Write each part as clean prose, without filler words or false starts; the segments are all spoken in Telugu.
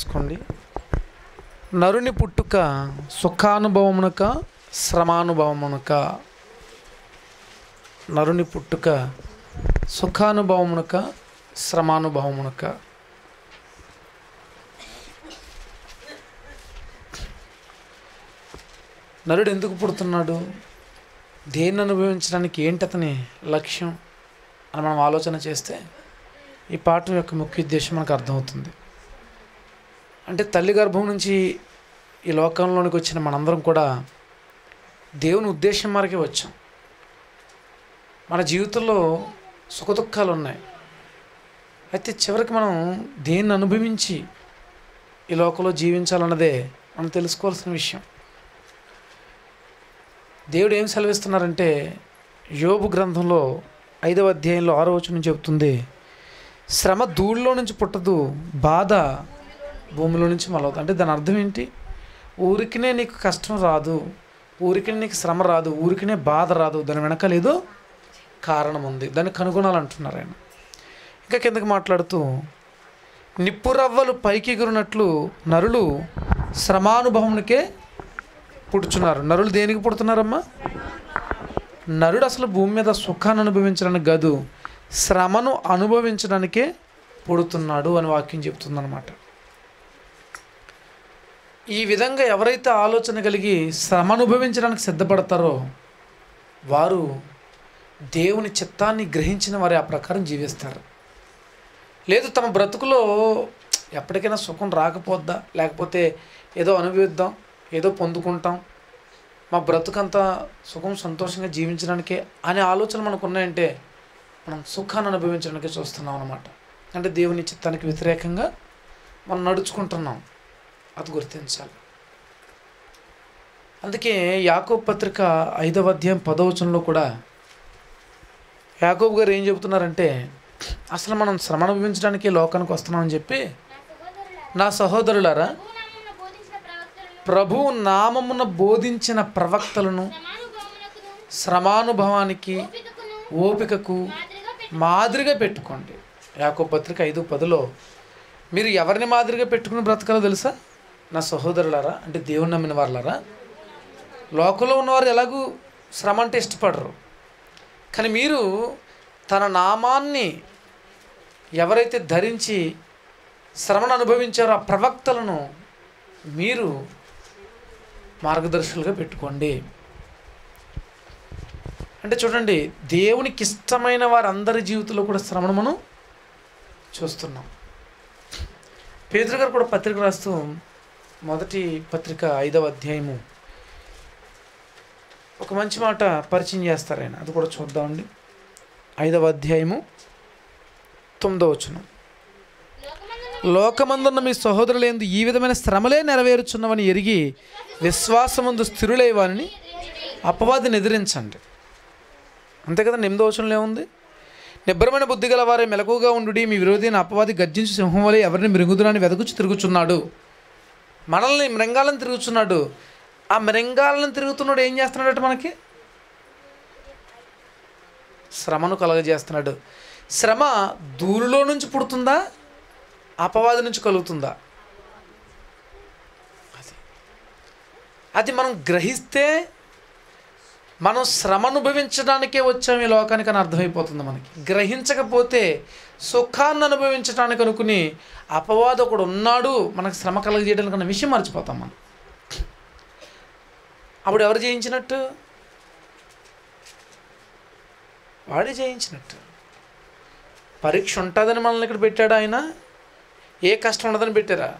తీసుకోండి. నరుని పుట్టుక సుఖానుభవమునక శ్రమానుభవమునక. నరుని పుట్టుక సుఖానుభవమునక శ్రమానుభవమునక. నరుడు ఎందుకు పుడుతున్నాడు, దేన్ని అనుభవించడానికి, ఏంటి అతని లక్ష్యం అని మనం ఆలోచన చేస్తే ఈ పాఠం యొక్క ముఖ్య ఉద్దేశం మనకు అర్థమవుతుంది. అంటే తల్లి గర్భం నుంచి ఈ లోకంలోనికి వచ్చిన మనందరం కూడా దేవుని ఉద్దేశం మేరకే వచ్చాం. మన జీవితంలో సుఖదుఖాలు ఉన్నాయి. అయితే చివరికి మనం దేన్ని అనుభవించి ఈ లోకంలో జీవించాలన్నదే మనం తెలుసుకోవాల్సిన విషయం. దేవుడు ఏం సెలవిస్తున్నారంటే యోబు గ్రంథంలో 5వ అధ్యాయంలో 6వ వచనం చెబుతుంది, శ్రమ ధూళిలో నుంచి పుట్టదు, బాధ భూమిలో నుంచి మొలవదు. అంటే దాని అర్థం ఏంటి? ఊరికినే నీకు కష్టం రాదు, ఊరికినే నీకు శ్రమ రాదు, ఊరికినే బాధ రాదు, దాని వెనకాల ఏదో కారణం ఉంది, దాన్ని కనుగొనాలంటున్నారు ఆయన. ఇంకా కిందకి మాట్లాడుతూ, నిప్పురవ్వలు పైకి ఎగురునట్లు నరులు శ్రమానుభవంకే పుడుచున్నారు. నరులు దేనికి పుడుతున్నారమ్మా? నరుడు అసలు భూమి మీద సుఖాన్ని అనుభవించడానికి కాదు, శ్రమను అనుభవించడానికే పుడుతున్నాడు అని వాక్యం చెప్తుందన్నమాట. ఈ విధంగా ఎవరైతే ఆలోచన కలిగి శ్రమ అనుభవించడానికి సిద్ధపడతారో వారు దేవుని చిత్తాన్ని గ్రహించిన వారి ఆ ప్రకారం జీవిస్తారు. లేదు తమ బ్రతుకులో ఎప్పటికైనా సుఖం రాకపోద్దా, లేకపోతే ఏదో అనుభవిద్దాం, ఏదో పొందుకుంటాం, మా బ్రతుకంతా సుఖం సంతోషంగా జీవించడానికే అనే ఆలోచన మనకు ఉన్నాయంటే మనం సుఖాన్ని అనుభవించడానికే చూస్తున్నాం అన్నమాట. అంటే దేవుని చిత్తానికి వ్యతిరేకంగా మనం నడుచుకుంటున్నాం, అది గుర్తించాలి. అందుకే యాకోబు పత్రిక 5వ అధ్యాయం 10వ వచనంలో కూడా యాకోబు గారు ఏం చెబుతున్నారంటే, అసలు మనం శ్రమ అనుభవించడానికి లోకానికి వస్తున్నామని చెప్పి, నా సహోదరులారా ప్రభువు నామమున బోధించిన ప్రవక్తలను శ్రమానుభవానికి ఓపికకు మాదిరిగా పెట్టుకోండి. యాకోబు పత్రిక 5:10లో మీరు ఎవరిని మాదిరిగా పెట్టుకుని బ్రతకాలో తెలుసా? నా సహోదరులారా, అంటే దేవుని నమ్మిన వాళ్ళారా. లోకంలో ఉన్నవారు ఎలాగూ శ్రమ అంటే ఇష్టపడరు, కానీ మీరు తన నామాన్ని ఎవరైతే ధరించి శ్రమను అనుభవించారో ఆ ప్రవక్తలను మీరు మార్గదర్శకులుగా పెట్టుకోండి. అంటే చూడండి, దేవునికి ఇష్టమైన వారందరి జీవితంలో కూడా శ్రమను మనం చూస్తున్నాం. పేతురు గారు కూడా పత్రిక రాస్తూ మొదటి పత్రిక 5వ అధ్యాయము ఒక మంచి మాట పరిచయం చేస్తారు ఆయన, అది కూడా చూద్దామండి. 5వ అధ్యాయము 9వ వచనం, లోకమందున్న మీ సహోదరులందు ఈ విధమైన శ్రమలే నెరవేరుచున్నవని ఎరిగి విశ్వాసమందు స్థిరులై వారిని అపవాదిని ఎదిరించండి. అంతే కదా. 8వ వచనంలో ఏముంది? నిబ్బరమైన బుద్ధి గల వారే మెలకుగా ఉండు, మీ విరోధి అపవాది గర్జించి సింహం వలె ఎవరిని మృంగుదునని వెదకుచి తిరుగుచున్నాడు. మనల్ని మృంగాలను తిరుగుచున్నాడు. ఆ మృంగాలను తిరుగుతున్నాడు ఏం చేస్తున్నాడట? మనకి శ్రమను కలగజేస్తున్నాడు. శ్రమ దూరులో నుంచి పుడుతుందా, అపవాది నుంచి కలుగుతుందా? అది మనం గ్రహిస్తే మనం శ్రమ అనుభవించడానికే వచ్చాము ఈ లోకానికి అని అర్థమైపోతుంది మనకి. గ్రహించకపోతే సుఖాన్ని అనుభవించడానికి అనుకుని అపవాది ఒకడు ఉన్నాడు మనకు శ్రమ కలగజేయడానికి అన్న విషయం మర్చిపోతాం మనం. అప్పుడు ఎవరు జయించినట్టు? వాడే జయించినట్టు. పరీక్ష ఉంటుందని మనల్ని ఇక్కడ పెట్టాడు ఆయన, ఏ కష్టం ఉండదని పెట్టారా?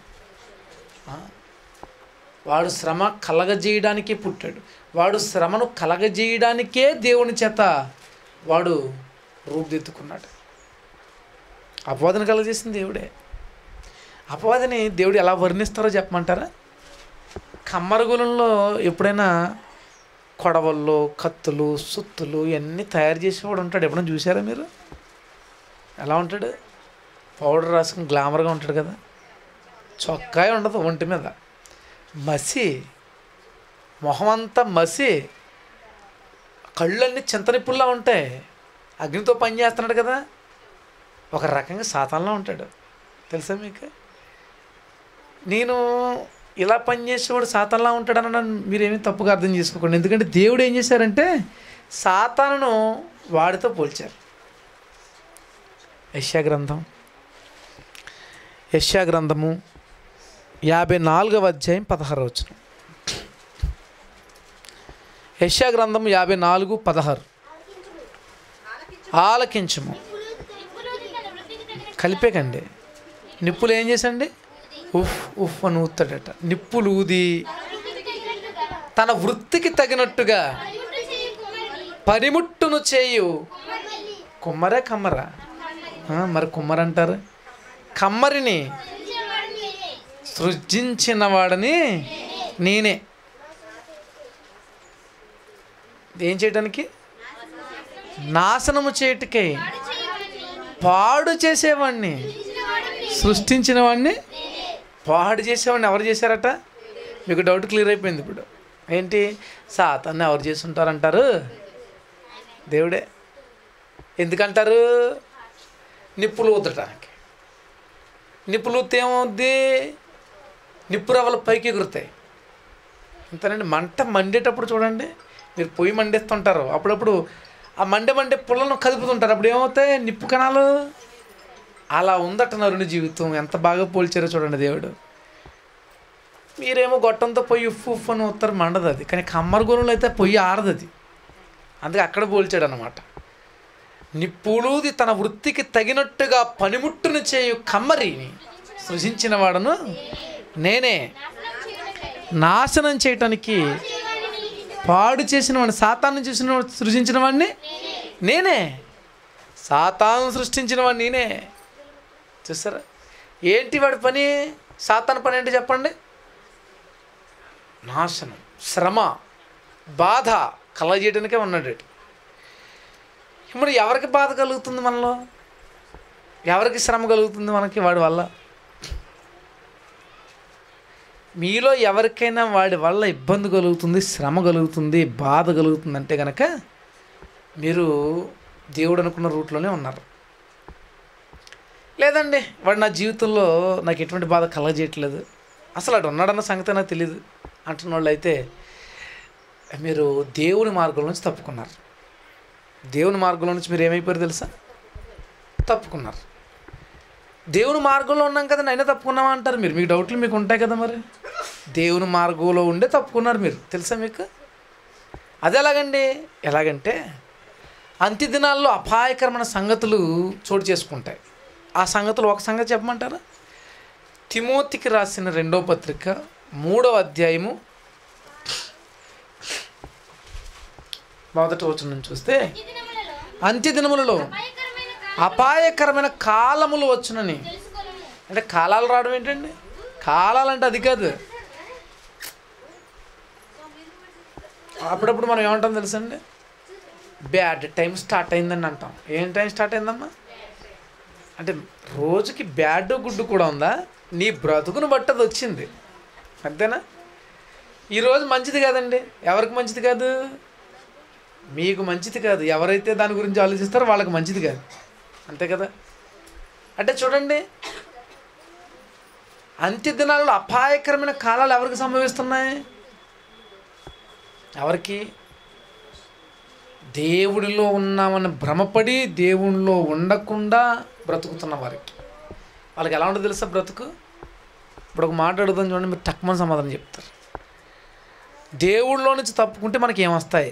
వాడు శ్రమ కలగజేయడానికే పుట్టాడు. వాడు శ్రమను కలగజేయడానికే దేవుని చేత వాడు రూపుదిద్దుకున్నాడు. అపవాదిని కలగజేసింది దేవుడే. అపవాదిని దేవుడు ఎలా వర్ణిస్తారో చెప్పమంటారా? కమ్మరగూలంలో ఎప్పుడైనా కొడవళ్ళు, కత్తులు, సుత్తులు ఇవన్నీ తయారు చేసేవాడు ఉంటాడు. ఎప్పుడైనా చూసారా మీరు? ఎలా ఉంటాడు? పౌడర్ రాసుకుని గ్లామర్గా ఉంటాడు కదా. చొక్కాయ ఉండదు ఒంటి మీద, మసి, మొహం అంతా మసి, కళ్ళన్నీ చింతనిప్పుల్లా ఉంటాయి. అగ్నితో పని చేస్తున్నాడు కదా. ఒక రకంగా సాతాన్లా ఉంటాడు, తెలుసా మీకు? నేను ఇలా పనిచేసేవాడు సాతానులా ఉంటాడన్న మీరేమీ తప్పుగా అర్థం చేసుకోకండి. ఎందుకంటే దేవుడు ఏం చేశారంటే సాతానును వాడితో పోల్చారు. యెషయా గ్రంథము 54వ అధ్యాయం 16వ వచనం. యెషయా గ్రంథం 54:16. ఆలకించుము. కలిపేకండి. నిప్పులు ఏం చేసండి? ఉఫ్ ఉఫ్ అని ఊతాడట. నిప్పులు ఊది తన వృత్తికి తగినట్టుగా పనిముట్టును చేయు కుమ్మరే కమ్మరా? మరి కుమ్మరంటారు. కమ్మరిని సృజించిన వాడని నేనే. ఏం చేయడానికి? నాశనము చేయుటకై పాడు చేసేవాడిని, సృష్టించిన వాడిని పాడు చేసేవాడిని ఎవరు చేశారట? మీకు డౌట్ క్లియర్ అయిపోయింది ఇప్పుడు. ఏంటి? సాతాన్ని ఎవరు చేసి ఉంటారంటారు? దేవుడే. ఎందుకంటారు? నిప్పులు ఊదటానికి. నిప్పులు ఊతే ఏమవుద్ది? నిప్పు రవ్వలు పైకి ఎగురుతాయి. అంతేనండి. మంట మండేటప్పుడు చూడండి, మీరు పొయ్యి మండేస్తుంటారు, అప్పుడప్పుడు ఆ మండే పుల్లను కదుపుతుంటారు, అప్పుడు ఏమవుతాయి? నిప్పు కణాలు. అలా ఉందట నరుని జీవితం. ఎంత బాగా పోల్చారో చూడండి దేవుడు. మీరేమో గొట్టంతో పొయ్యి ఉఫ్ ఉఫ్ అని ఉత్తరం మండదు అది, కానీ కమ్మరి గుణంలో అయితే పొయ్యి ఆరదు అది. అందుకే అక్కడ పోల్చాడు అన్నమాట. నిప్పులూది తన వృత్తికి తగినట్టుగా పనిముట్టును చేయు కమ్మరిని సృజించిన వాడను నేనే. నాశనం చేయటానికి పాడు చేసిన వాడిని, సాతాను చేసిన సృజించిన వాడిని నేనే. సాతాను సృష్టించిన వాడిని నేనే. చూసారా? ఏంటి వాడి పని? సాతాను పని ఏంటి చెప్పండి? నాశనం, శ్రమ, బాధ కలగజేయడానికే ఉన్నాడు. ఇప్పుడు ఎవరికి బాధ కలుగుతుంది మనలో? ఎవరికి శ్రమ కలుగుతుంది మనకి వాడి వల్ల? మీలో ఎవరికైనా వాడి వల్ల ఇబ్బంది కలుగుతుంది, శ్రమ కలుగుతుంది, బాధ కలుగుతుంది అంటే కనుక మీరు దేవుడు అనుకున్న రూట్లోనే ఉన్నారు. లేదండి వాడు నా జీవితంలో నాకు ఎటువంటి బాధ కలగజేయట్లేదు, అసలు అటు ఉన్నాడన్న సంగతి నాకు తెలియదు అంటున్న వాళ్ళు అయితే మీరు దేవుని మార్గం నుంచి తప్పుకున్నారు. దేవుని మార్గంలో నుంచి మీరు ఏమైపోయారు తెలుసా? తప్పుకున్నారు. దేవుని మార్గంలో ఉన్నాం కదా అయినా తప్పుకున్నామా అంటారు మీరు. మీకు డౌట్లు మీకు ఉంటాయి కదా. మరి దేవుని మార్గంలో ఉండే తప్పుకున్నారు మీరు, తెలుసా మీకు? అది ఎలాగంటే అంత్య దినాల్లో అపాయకరమైన సంగతులు చోటు చేసుకుంటాయి. ఆ సంగతులు ఒక సంగతి చెప్పమంటారా? తిమోతికి రాసిన 2వ పత్రిక 3వ అధ్యాయము 1వ వచనం చూస్తే, అంత్య దినములలో అపాయకరమైన కాలములు వచ్చునని. అంటే కాలాలు రావడం ఏంటండి? కాలాలంటే అది కాదు. అప్పుడప్పుడు మనం ఏమంటాం తెలుసండి? బ్యాడ్ టైం స్టార్ట్ అయిందని అంటాం. ఏం టైం స్టార్ట్ అయిందమ్మా అంటే రోజుకి బ్యాడ్ గుడ్డు కూడా ఉందా? నీ బ్రతుకును బట్టి అది వచ్చింది, అంతేనా? ఈరోజు మంచిది కాదండి. ఎవరికి మంచిది కాదు? మీకు మంచిది కాదు. ఎవరైతే దాని గురించి ఆలోచిస్తారో వాళ్ళకి మంచిది కాదు, అంతే కదా? అంటే చూడండి, అంత్య దినాలలో అపాయకరమైన కాలాలు ఎవరికి సంభవిస్తున్నాయి? ఎవరికి? దేవుడిలో ఉన్నామని భ్రమపడి దేవుడిలో ఉండకుండా బ్రతుకుతున్న వారికి. వాళ్ళకి ఎలా ఉండదు తెలుసా బ్రతుకు? ఇప్పుడు ఒక మాట అడుగుదాం చూడండి, మీరు తక్కువ సమాధానం చెప్తారు. దేవుడిలో నుంచి తప్పుకుంటే మనకి ఏమొస్తాయి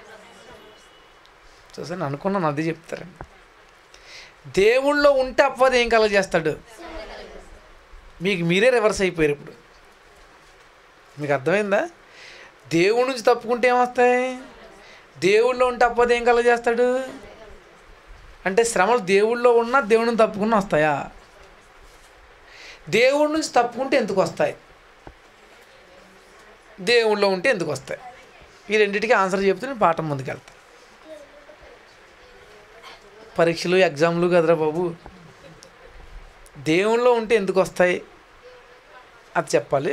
చూసాను అనుకున్నాను, అది చెప్తారండి. దేవుళ్ళో ఉంటే అప్పది ఏం కలగజేస్తాడు? మీకు మీరే రివర్స్ అయిపోయారు ఇప్పుడు. మీకు అర్థమైందా? దేవుడి నుంచి తప్పుకుంటే ఏమొస్తాయి? దేవుళ్ళో ఉంటే అప్పది ఏం కలగజేస్తాడు అంటే శ్రమలు దేవుళ్ళో ఉన్నా దేవుడిని తప్పుకున్నా వస్తాయా? దేవుడి నుంచి తప్పుకుంటే ఎందుకు వస్తాయి? దేవుళ్ళో ఉంటే ఎందుకు వస్తాయి? ఈ రెండింటికి ఆన్సర్ చెప్తే నేను పాఠం ముందుకెళ్తాను. పరీక్షలు ఎగ్జామ్లు కదరా బాబు. దేవుళ్ళో ఉంటే ఎందుకు వస్తాయి అది చెప్పాలి.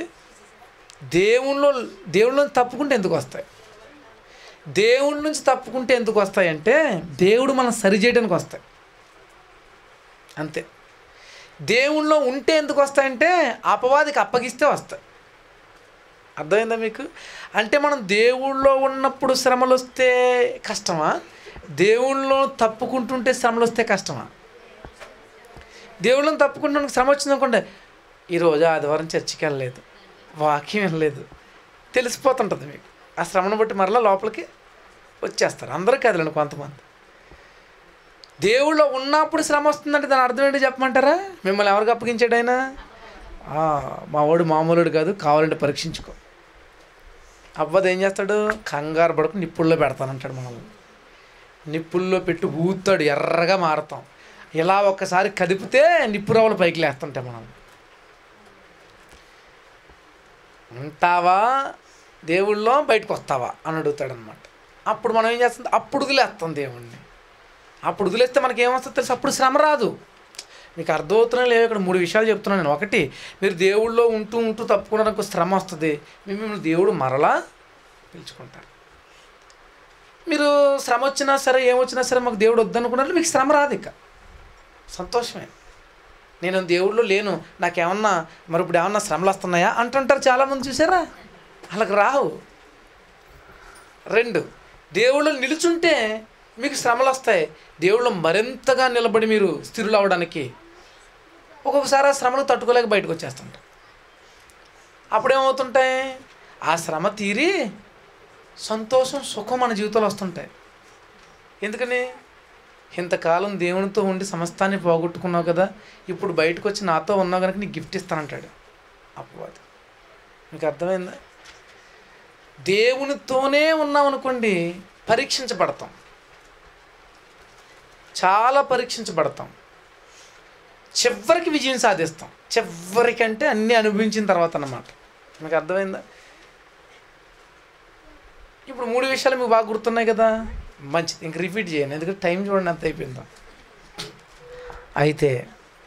దేవుళ్ళ నుంచి తప్పుకుంటే ఎందుకు వస్తాయి? దేవుడి నుంచి తప్పుకుంటే ఎందుకు వస్తాయి అంటే దేవుడు మనం సరిచేయడానికి వస్తాయి, అంతే. దేవుళ్ళో ఉంటే ఎందుకు వస్తాయంటే అపవాదికి అప్పగిస్తే వస్తాయి. అర్థమైందా మీకు? అంటే మనం దేవుళ్ళో ఉన్నప్పుడు శ్రమలు వస్తే కష్టమా, దేవుళ్ళో తప్పుకుంటుంటే శ్రమలు వస్తే కష్టమా? దేవుళ్ళని తప్పుకుంటున్న శ్రమ వచ్చింది అనుకోండి, ఈరోజు ఆదివారం చర్చికి వెళ్ళలేదు, వాక్యం వెళ్ళలేదు, తెలిసిపోతుంటుంది మీకు. ఆ శ్రమను బట్టి మరలా లోపలికి వచ్చేస్తారు. అందరూ కదలండి, కొంతమంది. దేవుళ్ళో ఉన్నప్పుడు శ్రమ వస్తుందంటే దాని అర్థం ఏంటి చెప్పమంటారా? మిమ్మల్ని ఎవరికి అప్పగించాడు ఆయన? మా వాడు మామూలుడు కాదు, కావాలంటే పరీక్షించుకో. అవ్వదు ఏం చేస్తాడు? కంగారు పడుకుని నిప్పుల్లో పెడతానంటాడు. మనల్ని నిప్పుల్లో పెట్టి ఊతాడు, ఎర్రగా మారుతాం. ఇలా ఒక్కసారి కదిపితే నిప్పురవ్వలు పైకి లేస్తుంటాయి. మనం ఉంటావా దేవుళ్ళో, బయటకు వస్తావా అని అడుగుతాడనమాట. అప్పుడు మనం ఏం చేస్తాం? అప్పుడు వదిలేస్తాం దేవుణ్ణి. అప్పుడు వదిలేస్తే మనకి ఏమొస్తుంది తెలుసు? అప్పుడు శ్రమ రాదు. మీకు అర్థమవుతున్నాయి లేవు? ఇక్కడ 3 విషయాలు చెప్తున్నాను నేను. ఒకటి, మీరు దేవుళ్ళో ఉంటూ ఉంటూ తప్పుకున్నారనుకో శ్రమ వస్తుంది, మిమ్మల్ని దేవుడు మరలా పిలుచుకుంటారు. మీరు శ్రమ వచ్చినా సరే, ఏమొచ్చినా సరే మాకు దేవుడు వద్దనుకున్నారు, మీకు శ్రమ రాదు, ఇక సంతోషమే. నేను దేవుళ్ళో లేను, నాకేమన్నా మరి ఇప్పుడు ఏమన్నా శ్రమలు వస్తున్నాయా అంటుంటారు చాలామంది, చూసారా? వాళ్ళకి రావు. 2, దేవుళ్ళు నిలుచుంటే మీకు శ్రమలు వస్తాయి. దేవుళ్ళు మరింతగా నిలబడి మీరు స్థిరులు అవ్వడానికి ఒక్కొక్కసారి ఆ శ్రమలు తట్టుకోలేక బయటకు వచ్చేస్తుంటారు. అప్పుడేమవుతుంటాయి? ఆ శ్రమ తీరి సంతోషం, సుఖం మన జీవితంలో వస్తుంటాయి. ఎందుకని? ఇంతకాలం దేవునితో ఉండి సమస్తాన్ని పోగొట్టుకున్నావు కదా, ఇప్పుడు బయటకు వచ్చి నాతో ఉన్నావు కనుక నీకు గిఫ్ట్ ఇస్తానంటాడు అపవాది. మీకు అర్థమైందా? దేవునితోనే ఉన్నాం అనుకోండి, పరీక్షించబడతాం, చాలా పరీక్షించబడతాం, చివరికి విజయం సాధిస్తాం. చివరికంటే అన్నీ అనుభవించిన తర్వాత అన్నమాట. మీకు అర్థమైందా? ఇప్పుడు 3 విషయాలు మీకు బాగా గుర్తున్నాయి కదా, మంచిది. ఇంక రిపీట్ చేయండి, ఎందుకంటే టైం చూడండి అంత అయిపోయిందా. అయితే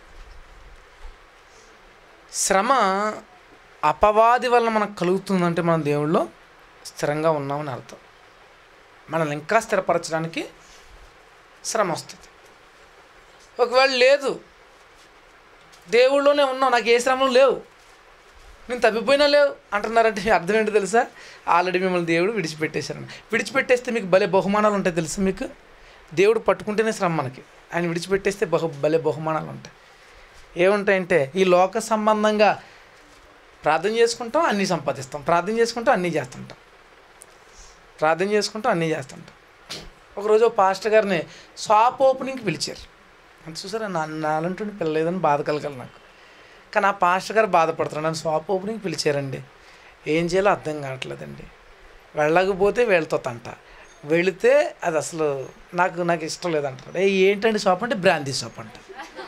శ్రమ అపవాది వలన మనకు కలుగుతుందంటే మనం దేవుళ్ళో స్థిరంగా ఉన్నామని అర్థం. మనల్ని ఇంకా స్థిరపరచడానికి శ్రమ వస్తుంది. ఒకవేళ లేదు, దేవుళ్ళలోనే ఉన్నావు, నాకు ఏ శ్రమలు లేవు, నేను తప్పిపోయినా లేవు అంటున్నారంటే అర్థం ఏంటో తెలుసా? ఆల్రెడీ మిమ్మల్ని దేవుడు విడిచిపెట్టేశారని. విడిచిపెట్టేస్తే మీకు భలే బహుమానాలు ఉంటాయి తెలుసా? మీకు దేవుడు పట్టుకుంటేనే శ్రమ, మనకి ఆయన విడిచిపెట్టేస్తే భలే బహుమానాలు ఉంటాయి. ఏముంటాయంటే, ఈ లోక సంబంధంగా ప్రార్థన చేసుకుంటాం, అన్నీ సంపాదిస్తాం, ప్రార్థన చేసుకుంటాం, అన్నీ చేస్తుంటాం, ప్రార్థన చేసుకుంటాం, అన్నీ చేస్తుంటాం. ఒకరోజు పాస్టర్ గారిని షాప్ ఓపెనింగ్కి పిలిచారు. అంత చూసారా, నాలంటుండి పిల్లలేదని బాధ కలగాలి నాకు. కానీ ఆ పాస్టర్ గారు బాధపడుతున్నాడు, నన్ను షాప్ ఓపెనింగ్కి పిలిచారండి, ఏం చేయాలో అర్థం కావట్లేదండి, వెళ్ళకపోతే వీళ్ళతో తంట, వెళితే అది అసలు నాకు ఇష్టం లేదంటారు. ఏంటండి షాప్ అంటే? బ్రాందీ షాప్ అంట.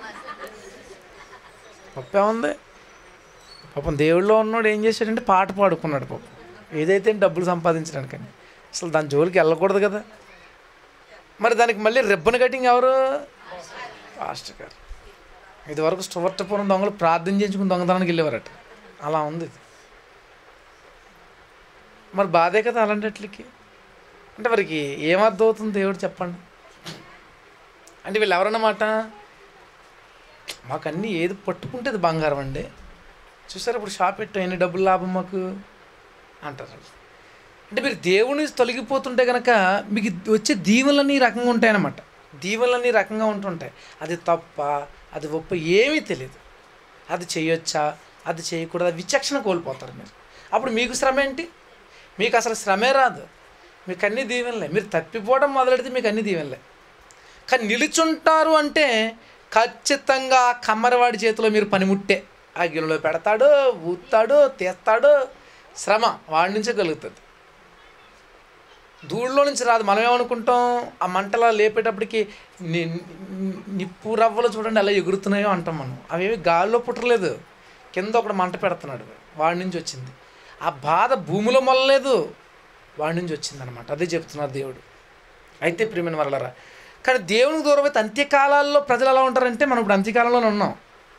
గొప్పే ఉంది. పాపం దేవుళ్ళో ఉన్నాడు ఏం చేశాడంటే పాట పాడుకున్నాడు పాపం, ఏదైతే డబ్బులు సంపాదించడానికని. అసలు దాని జోలికి వెళ్ళకూడదు కదా. మరి దానికి మళ్ళీ రిబ్బన్ కటింగ్ ఎవరు? పాస్టర్ గారు. ఇదివరకు స్టువర్టపురం దొంగలు ప్రార్థన చేయించుకుని దొంగతనానికి వెళ్ళేవారట. అలా ఉంది ఇది. మరి బాధే కదా అలాంటికి. అంటే వారికి ఏమర్థం అవుతుంది దేవుడు చెప్పండి? అంటే వీళ్ళు ఎవరన్నమాట, మాకు అన్నీ ఏది పట్టుకుంటే అది బంగారం అండి, చూసారు ఇప్పుడు షాప్ పెట్టాం, ఎన్ని డబ్బులు లాభం మాకు అంటారు. అంటే మీరు దేవుని తొలగిపోతుంటే కనుక మీకు వచ్చే దీవెనలన్నీ ఈ రకంగా ఉంటాయన్నమాట. దీవెనలన్నీ రకంగా ఉంటుంటాయి. అది తప్ప, అది ఒప్ప ఏమీ తెలియదు. అది చేయొచ్చా, అది చేయకూడదు, విచక్షణ కోల్పోతారు మీరు. అప్పుడు మీకు శ్రమ ఏంటి? మీకు అసలు శ్రమే రాదు, మీకు అన్నీ దీవెనలే. మీరు తప్పిపోవడం మొదలెడితే మీకు అన్నీ దీవెనలే. కానీ నిలుచుంటారు అంటే ఖచ్చితంగా కమ్మరవాడి చేతిలో మీరు పనిముట్టే. ఆ గిన్నెలో పెడతాడు, ఊతాడు, తీస్తాడు, శ్రమ వాడి నుంచే కలుగుతుంది, ధూళిలో నుంచి రాదు. మనం ఏమనుకుంటాం, ఆ మంటలా లేపేటప్పటికి నిప్పు రవ్వలు చూడండి ఎలా ఎగురుతున్నాయో అంటాం మనం. అవేమి గాల్లో పుట్టలేదు, కింద ఒకడు మంట పెడుతున్నాడు, వాడి నుంచి వచ్చింది. ఆ బాధ భూమిలో మొల్లలేదు, వాడి నుంచి వచ్చింది అనమాట. అదే చెప్తున్నారు దేవుడు. అయితే ప్రియమైన వాళ్ళరా, కానీ దేవునికి దూరం అయితే అంత్యకాలాల్లో ప్రజలు ఎలా ఉంటారంటే, మనం ఇప్పుడు అంత్యకాలంలోనే ఉన్నాం.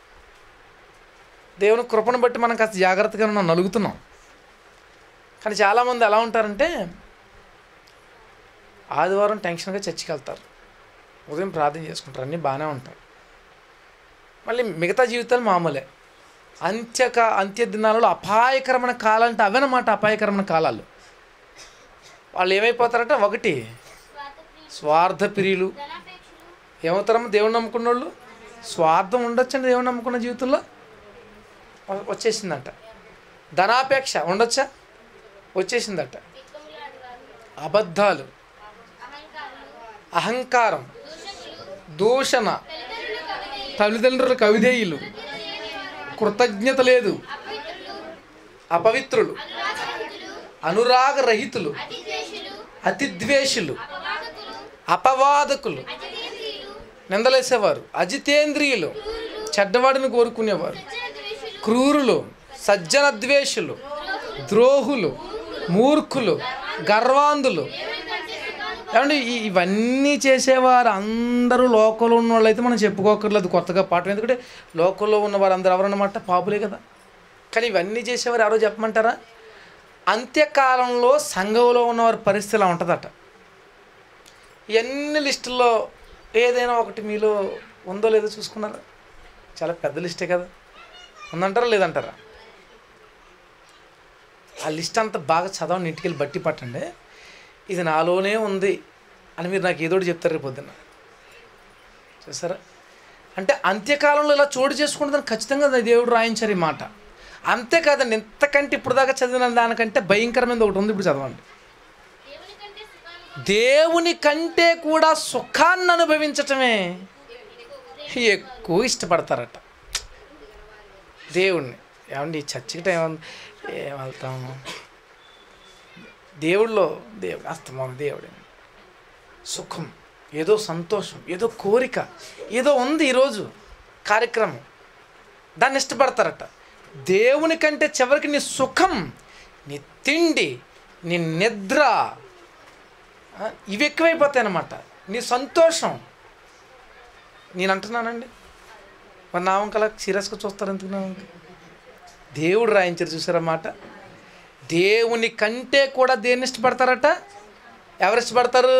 దేవుని కృపను బట్టి మనం కాస్త జాగ్రత్తగా ఉన్నాం, నలుగుతున్నాం. కానీ చాలామంది ఎలా ఉంటారంటే, ఆదివారం టెన్షన్గా చర్చికి వెళ్తారు, ఉదయం ప్రార్థన చేసుకుంటారు, అన్నీ బాగానే ఉంటాయి. మళ్ళీ మిగతా జీవితాలు మామూలే. అంత్య దినాలలో అపాయకరమైన కాలం అంటే అవన్నమాట. అపాయకరమైన కాలాలు. వాళ్ళు ఏమైపోతారంటే, ఒకటి స్వార్థ ప్రియులు. ఏమవుతారమ్మా దేవుని నమ్ముకున్న వాళ్ళు? స్వార్థం ఉండొచ్చండి దేవుని నమ్ముకున్న జీవితంలో, వచ్చేసిందంట. ధనాపేక్ష ఉండొచ్చా? వచ్చేసిందట. అబద్ధాలు, అహంకారం, దూషణ, తల్లిదండ్రులకు అవిధేయులు, కృతజ్ఞత లేదు, అపవిత్రులు, అనురాగరహితులు, అతిద్వేషులు, అపవాదకులు, నిందలేసేవారు, అజితేంద్రియులు, చెడ్డవాడిని కోరుకునేవారు, క్రూరులు, సజ్జన ద్వేషులు, ద్రోహులు, మూర్ఖులు, గర్వాంధులు. ఏమంటే ఇవన్నీ చేసేవారు అందరూ లోకంలో ఉన్న వాళ్ళు అయితే మనం చెప్పుకోకర్లేదు కొత్తగా పాఠం. ఎందుకంటే లోకంలో ఉన్నవారు అందరూ ఎవరన్నమాట? పాపులే కదా. కానీ ఇవన్నీ చేసేవారు ఎవరో చెప్పమంటారా? అంత్యకాలంలో సంఘంలో ఉన్నవారి పరిస్థితి ఇలా ఉంటుందట. ఇవన్నీ లిస్టుల్లో ఏదైనా ఒకటి మీలో ఉందో లేదో చూసుకున్నారా? చాలా పెద్ద లిస్టే కదా. ఉందంటారా లేదంటారా? ఆ లిస్ట్ అంతా బాగా చదవండి, ఇంటికి వెళ్ళి బట్టి పట్టండి. ఇది నాలోనే ఉంది అని మీరు నాకు ఏదోటి చెప్తారు రేపు పొద్దున్న. చూసారా? అంటే అంత్యకాలంలో ఇలా చోటు చేసుకుంటుందని ఖచ్చితంగా దేవుడు రాయించారు ఈ మాట. అంతేకాదండి, ఇంతకంటే ఇప్పుడు దాకా చదివిన దానికంటే భయంకరమైనది ఒకటి ఉంది. ఇప్పుడు చదవండి. దేవుని కంటే కూడా సుఖాన్ని అనుభవించటమే ఎక్కువ ఇష్టపడతారట దేవుణ్ణి. ఏమండి చర్చికి టైం ఏమెళ్తాము? దేవుడు అస్తమానం దేవుడే. సుఖం, ఏదో సంతోషం, ఏదో కోరిక, ఏదో ఉంది ఈరోజు కార్యక్రమం, దాన్ని ఇష్టపడతారట. దేవుని కంటే చివరికి నీ సుఖం, నీ తిండి, నీ నిద్ర, ఇవి ఎక్కువైపోతాయి అన్నమాట. నీ సంతోషం. నేను అంటున్నానండి, మరి నా వంకలా సీరియస్గా చూస్తారు ఎందుకు? నా వంక దేవుడు రాయించారు చూసారన్నమాట. దేవుని కంటే కూడా దేన్ని ఇష్టపడతారట? ఎవరు ఇష్టపడతారు?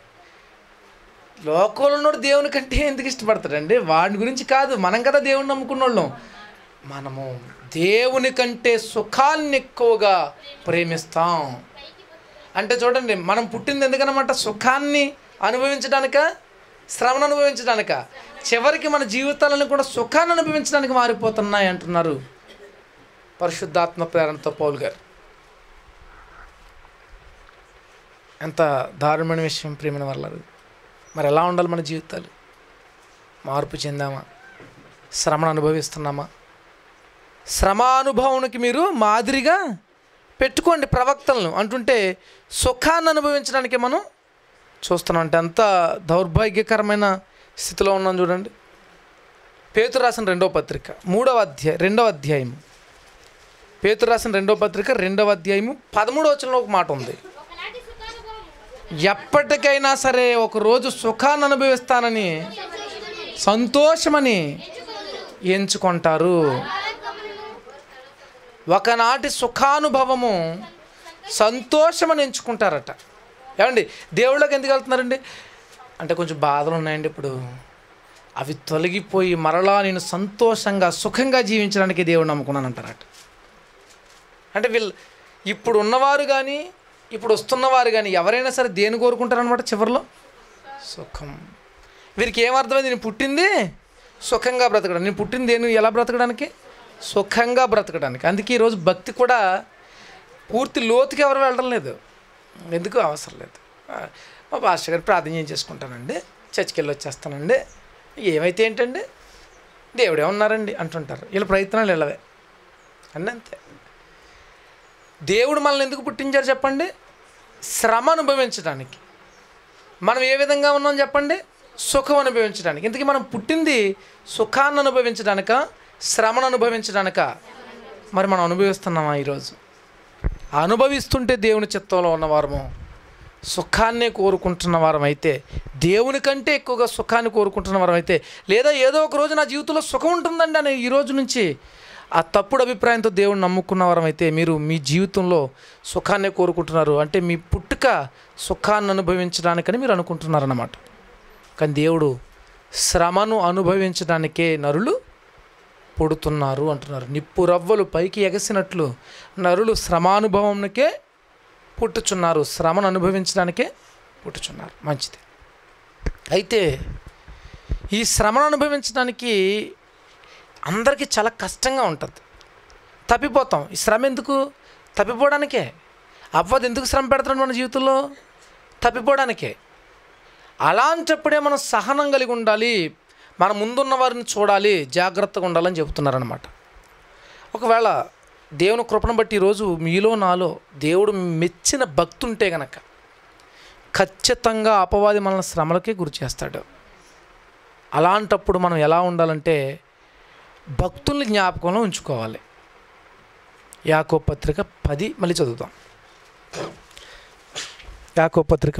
లోకంలో ఉన్నోడు దేవుని కంటే ఎందుకు ఇష్టపడతాడండి? వాడి గురించి కాదు, మనం కదా దేవుని నమ్ముకున్న వాళ్ళం. మనము దేవుని కంటే సుఖాన్ని ఎక్కువగా ప్రేమిస్తాం. అంటే చూడండి, మనం పుట్టింది ఎందుకనమాట? సుఖాన్ని అనుభవించడానిక, శ్రమను అనుభవించడానిక? చివరికి మన జీవితాలను కూడా సుఖాన్ని అనుభవించడానికి మారిపోతున్నాయి అంటున్నారు పరిశుద్ధాత్మ ప్రేరణతో పౌలు గారు. ఎంత దారుణమైన విషయం ప్రేమైన వల్ల. మరి ఎలా ఉండాలి మన జీవితాలు? మార్పు చెందామా? శ్రమను అనుభవిస్తున్నామా? శ్రమానుభవానికి మీరు మాదిరిగా పెట్టుకోండి ప్రవక్తలను అంటుంటే, సుఖాన్ని అనుభవించడానికి మనం చూస్తున్నాం. అంటే అంత దౌర్భాగ్యకరమైన స్థితిలో ఉన్నాం చూడండి. పేతురు రాసిన 2వ పత్రిక 2వ అధ్యాయం. పేతురు రాసిన 2వ పత్రిక 2వ అధ్యాయము 13వ వచనంలో ఒక మాట ఉంది. ఎప్పటికైనా సరే ఒకరోజు సుఖాన్ని అనుభవిస్తానని, సంతోషమని ఎంచుకుంటారు. ఒకనాటి సుఖానుభవము సంతోషమని ఎంచుకుంటారట. ఏమండి దేవుళ్ళకి ఎందుకు వెళ్తున్నారండి? అంటే కొంచెం బాధలు ఉన్నాయండి ఇప్పుడు, అవి తొలగిపోయి మరలా నేను సంతోషంగా సుఖంగా జీవించడానికి దేవుడు నమ్ముకున్నాను అంటారట. అంటే వీళ్ళు ఇప్పుడు ఉన్నవారు కానీ ఇప్పుడు వస్తున్నవారు కానీ ఎవరైనా సరే దేని కోరుకుంటారనమాట? చివరిలో సుఖం. వీరికి ఏమర్థమైంది? నేను పుట్టింది సుఖంగా బ్రతకడానికి. నేను పుట్టింది దేని ఎలా బ్రతకడానికి? సుఖంగా బ్రతకడానికి. అందుకే ఈరోజు భక్తి కూడా పూర్తి లోతుకి ఎవరు వెళ్ళడం లేదు. ఎందుకు అవసరం లేదు. మా పాస్టర్ గారు ప్రార్థన చేసుకుంటానండి, చర్చికి వెళ్ళి వచ్చేస్తానండి, ఏమైతే ఏంటండి, దేవుడే ఉన్నారండి అంటుంటారు. వీళ్ళ ప్రయత్నాలు వెళ్ళవే అండి, అంతే. దేవుడు మనల్ని ఎందుకు పుట్టించారు చెప్పండి? శ్రమ అనుభవించడానికి. మనం ఏ విధంగా ఉన్నాం చెప్పండి? సుఖం అనుభవించడానికి. ఇంతకీ మనం పుట్టింది సుఖాన్ని అనుభవించడానిక, శ్రమను అనుభవించడానిక? మరి మనం అనుభవిస్తున్నామా ఈరోజు? అనుభవిస్తుంటే దేవుని చిత్తంలో ఉన్నవారము, సుఖాన్నే కోరుకుంటున్న వారం అయితే, దేవుని కంటే ఎక్కువగా సుఖాన్ని కోరుకుంటున్న వారం అయితే, లేదా ఏదో ఒక రోజు నా జీవితంలో సుఖం ఉంటుందండి అని ఈరోజు నుంచి ఆ తప్పుడు అభిప్రాయంతో దేవుని నమ్ముకున్న వారం అయితే, మీరు మీ జీవితంలో సుఖాన్నే కోరుకుంటున్నారు అంటే మీ పుట్టుక సుఖాన్ని అనుభవించడానికని మీరు అనుకుంటున్నారన్నమాట. కానీ దేవుడు శ్రమను అనుభవించడానికే నరులు పుడుతున్నారు అంటున్నారు. నిప్పు రవ్వలు పైకి ఎగసినట్లు నరులు శ్రమానుభవంకే పుట్టుచున్నారు, శ్రమను అనుభవించడానికే పుట్టుచున్నారు. మంచిది. అయితే ఈ శ్రమను అనుభవించడానికి అందరికీ చాలా కష్టంగా ఉంటుంది. తప్పిపోతాం. ఈ శ్రమ ఎందుకు? తప్పిపోవడానికే. అవ్వదు ఎందుకు శ్రమ పెడుతున్నాడు మన జీవితంలో? తప్పిపోవడానికే. అలాంటప్పుడే మనం సహనం కలిగి ఉండాలి, మన ముందున్న వారిని చూడాలి, జాగ్రత్తగా ఉండాలని చెబుతున్నారనమాట. ఒకవేళ దేవుని కృపను బట్టి ఈరోజు మీలో నాలో దేవుడు మెచ్చిన భక్తి ఉంటే గనక ఖచ్చితంగా అపవాది మనల్ని శ్రమలకే గురి చేస్తాడు. అలాంటప్పుడు మనం ఎలా ఉండాలంటే భక్తుల్ని జ్ఞాపకంలో ఉంచుకోవాలి. యాకోబు పత్రిక 10 మళ్ళీ చదువుతాం. యాకోబు పత్రిక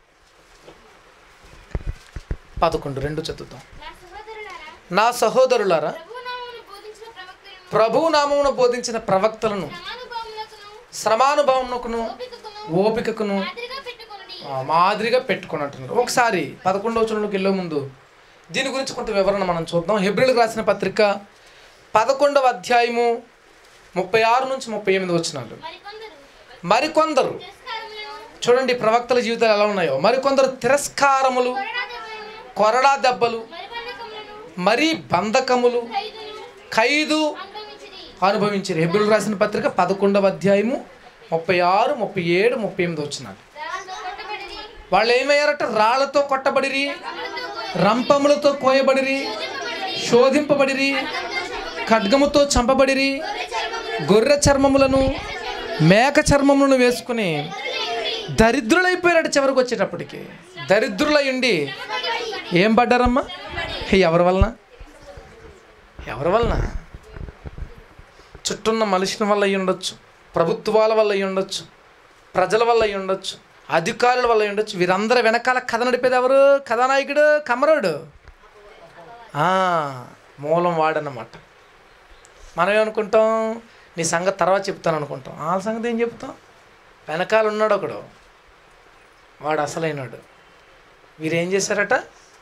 10:11 2 చదువుతాం. నా సహోదరులారా, ప్రభువు నామమును బోధించిన ప్రవక్తలను శ్రమానుభవమునకును ఓపికకును మాదిరిగా పెట్టుకుని అంటున్నారు. ఒకసారి 11వ వచనంలోకి వెళ్ళే ముందు దీని గురించి కొంత వివరణ మనం చూద్దాం. హెబ్రీయులకు రాసిన పత్రిక 11వ అధ్యాయము 36 నుంచి 38 వచనాలు. మరికొందరు చూడండి ప్రవక్తల జీవితాలు ఎలా ఉన్నాయో. మరికొందరు తిరస్కారములు, కొరడా దెబ్బలు, మరి బంధకములు, ఖైదు అనుభవించారు. హెబ్రీయులకు రాసిన పత్రిక 11వ అధ్యాయము 36, 37, 38 వచనాలు. వాళ్ళు ఏమయ్యారట? రాళ్లతో కొట్టబడిరి, రంపములతో కోయబడిరి, శోధింపబడిరి, ఖడ్గముతో చంపబడిరి, గొర్రె చర్మములను మేక చర్మములను వేసుకుని దరిద్రులైపోయారట. చివరికి వచ్చేటప్పటికి దరిద్రులై ఉండి ఏం పడ్డారమ్మా? ఎవరి వలన? ఎవరి వలన? చుట్టూన్న మనుషుల వల్ల అయ్యి ఉండొచ్చు, ప్రభుత్వాల వల్ల అయ్యి ఉండొచ్చు, ప్రజల వల్ల అయ్యి ఉండొచ్చు, అధికారుల వల్ల అయ్యి ఉండొచ్చు. వీరందరూ వెనకాల కథ నడిపేది ఎవరు? కథానాయకుడు కమరుడు, మూలం వాడనమాట. మనం ఏమనుకుంటాం? నీ సంగతి తర్వాత చెప్తాను అనుకుంటాం. వాళ్ళ సంగతి ఏం చెప్తాం? వెనకాల ఉన్నాడు ఒకడు, వాడు అసలైనాడు. వీరేం చేశారట?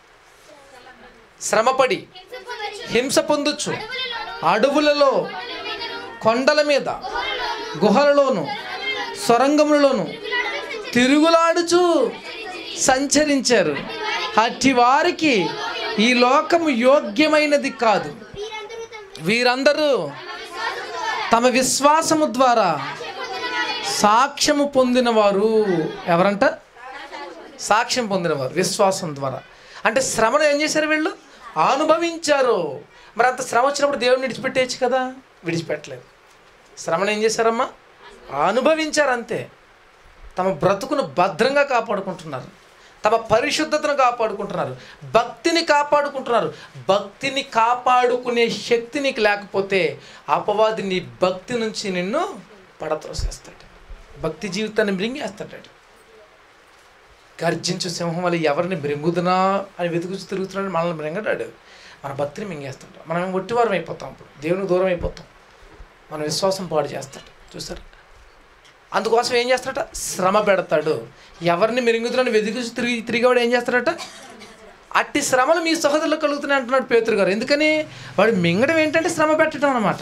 శ్రమపడి హింస పొందొచ్చు, అడవులలో, కొండల మీద, గుహలలోను, సొరంగములలోను తిరుగులాడుచు సంచరించారు. అట్టి వారికి ఈ లోకము యోగ్యమైనది కాదు. వీరందరూ తమ విశ్వాసము ద్వారా సాక్ష్యము పొందినవారు. ఎవరంట? సాక్ష్యం పొందినవారు విశ్వాసం ద్వారా. అంటే శ్రమను ఏం చేశారు? వీళ్ళు అనుభవించారు. మరి అంత శ్రమ వచ్చినప్పుడు దేవుడిని విడిచిపెట్టేయచ్చు కదా? విడిచిపెట్టలేదు. శ్రమను ఏం చేశారమ్మా? అనుభవించారు అంతే. తమ బ్రతుకును భద్రంగా కాపాడుకుంటున్నారు, తమ పరిశుద్ధతను కాపాడుకుంటున్నారు, భక్తిని కాపాడుకుంటున్నారు. భక్తిని కాపాడుకునే శక్తి నీకు లేకపోతే అపవాది నీ భక్తి నుంచి నిన్ను పడత్రోసేస్తాడు, భక్తి జీవితాన్ని మృంగేస్తాడు. గర్జించు సింహం వల్ల ఎవరిని మృంగుదునా అని వెతుకుతూ తిరుగుతున్నాడు, మనల్ని మృంగడాడు, మన భక్తిని మింగేస్తాడు. మనం ఒట్టివారం అయిపోతాం, అప్పుడు దేవునికి దూరం అయిపోతాం, మన విశ్వాసం పాడు చేస్తాడు. చూసారు? అందుకోసం ఏం చేస్తాడట? శ్రమ పెడతాడు. ఎవరిని మెరుగుతున్నాడు వెతుకుతూ తిరిగేవాడు ఏం చేస్తాడట? అట్టి శ్రమలు మీ సహోదరులకు కలుగుతున్నాయి అంటున్నాడు పేతురు గారు. ఎందుకని? వాడు మింగడం ఏంటంటే శ్రమ పెట్టడం అన్నమాట.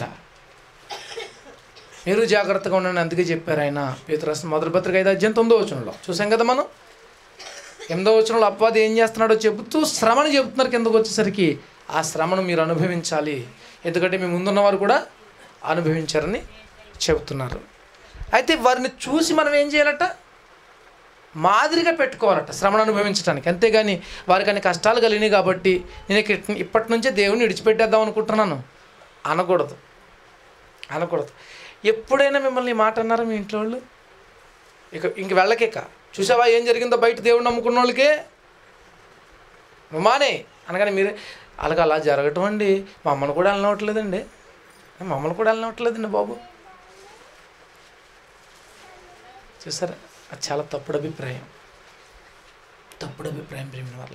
మీరు జాగ్రత్తగా ఉండండి, అందుకే చెప్పారు ఆయన. పేతురు రాసిన మొదటి పత్రిక 5వ అధ్యాయం 9వ వచనంలో చూసాం కదా మనం. 8వ వచనంలో అపవాది ఏం చేస్తున్నాడో చెబుతూ శ్రమను చెబుతున్నారు. కిందకు వచ్చేసరికి ఆ శ్రమను మీరు అనుభవించాలి, ఎందుకంటే మీ ముందున్నవారు కూడా అనుభవించారని చెబుతున్నారు. అయితే వారిని చూసి మనం ఏం చేయాలట? మాదిరిగా పెట్టుకోవాలట శ్రమను అనుభవించడానికి. అంతేగాని వారికి అన్ని కష్టాలు కలిగినాయి కాబట్టి నేను ఇప్పటి నుంచే దేవుని విడిచిపెట్టేద్దాం అనుకుంటున్నాను అనకూడదు. ఎప్పుడైనా మిమ్మల్ని ఈ మాట అన్నారా మీ ఇంట్లో వాళ్ళు? ఇంక వెళ్ళకేక చూసావా ఏం జరిగిందో బయట దేవుడిని నమ్ముకున్న వాళ్ళకే మానే అనగానే మీరు అలాగ అలా జరగటం అండి. మమ్మల్ని కూడా వెళ్ళనవట్లేదండి బాబు. చూసారా? అది చాలా తప్పుడు అభిప్రాయం ప్రేమ వల్ల.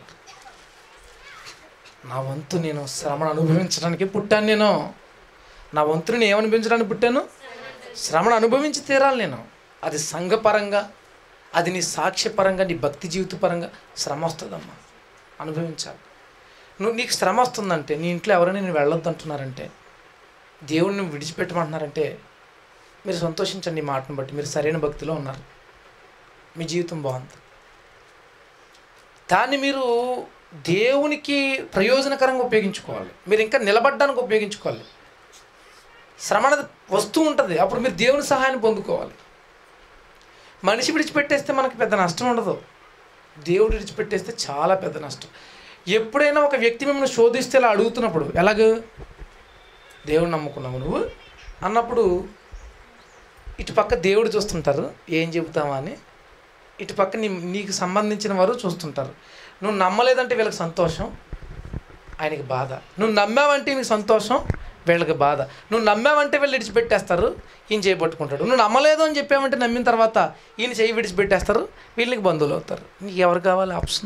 నా వంతు నేను శ్రమను అనుభవించడానికి పుట్టాను. నా వంతుని నేను ఏమనిపించడానికి పుట్టాను? శ్రమను అనుభవించి తీరాలి నేను. అది సంఘపరంగా, అది నీ సాక్ష్యపరంగా, నీ భక్తి జీవిత పరంగా శ్రమ వస్తుందమ్మా, అనుభవించాలి. నీకు శ్రమ వస్తుందంటే నీ ఇంట్లో ఎవరైనా నేను వెళ్ళొద్దు అంటున్నారంటే దేవుడిని విడిచిపెట్టమంటున్నారంటే మీరు సంతోషించండి. ఈ మాటను బట్టి మీరు సరైన భక్తిలో ఉన్నారు, మీ జీవితం బాగుంది. దాన్ని మీరు దేవునికి ప్రయోజనకరంగా ఉపయోగించుకోవాలి. మీరు ఇంకా నిలబడడానికి ఉపయోగించుకోవాలి. శ్రమ అనేది వస్తూ ఉంటుంది, అప్పుడు మీరు దేవుని సహాయాన్ని పొందుకోవాలి. మనిషి విడిచిపెట్టేస్తే మనకి పెద్ద నష్టం ఉండదు, దేవుడు విడిచిపెట్టేస్తే చాలా పెద్ద నష్టం. ఎప్పుడైనా ఒక వ్యక్తి మిమ్మల్ని శోధిస్తే ఇలా అడుగుతున్నప్పుడు, ఎలాగ దేవుడు నమ్ముకున్నావు నువ్వు అన్నప్పుడు ఇటుపక్క దేవుడు చూస్తుంటారు ఏం చెబుతావా అని, ఇటుపక్క నీకు సంబంధించిన వారు చూస్తుంటారు. నువ్వు నమ్మలేదంటే వీళ్ళకి సంతోషం, ఆయనకి బాధ. నువ్వు నమ్మావంటే నీకు సంతోషం, వీళ్ళకి బాధ. నువ్వు నమ్మావంటే వీళ్ళు విడిచిపెట్టేస్తారు, ఈయన చేయబట్టుకుంటాడు. నువ్వు నమ్మలేదు అని చెప్పావంటే నమ్మిన తర్వాత ఈయన చేయి విడిచిపెట్టేస్తారు, వీళ్ళకి బంధువులు అవుతారు. నీకు ఎవరు కావాలి ఆప్షన్?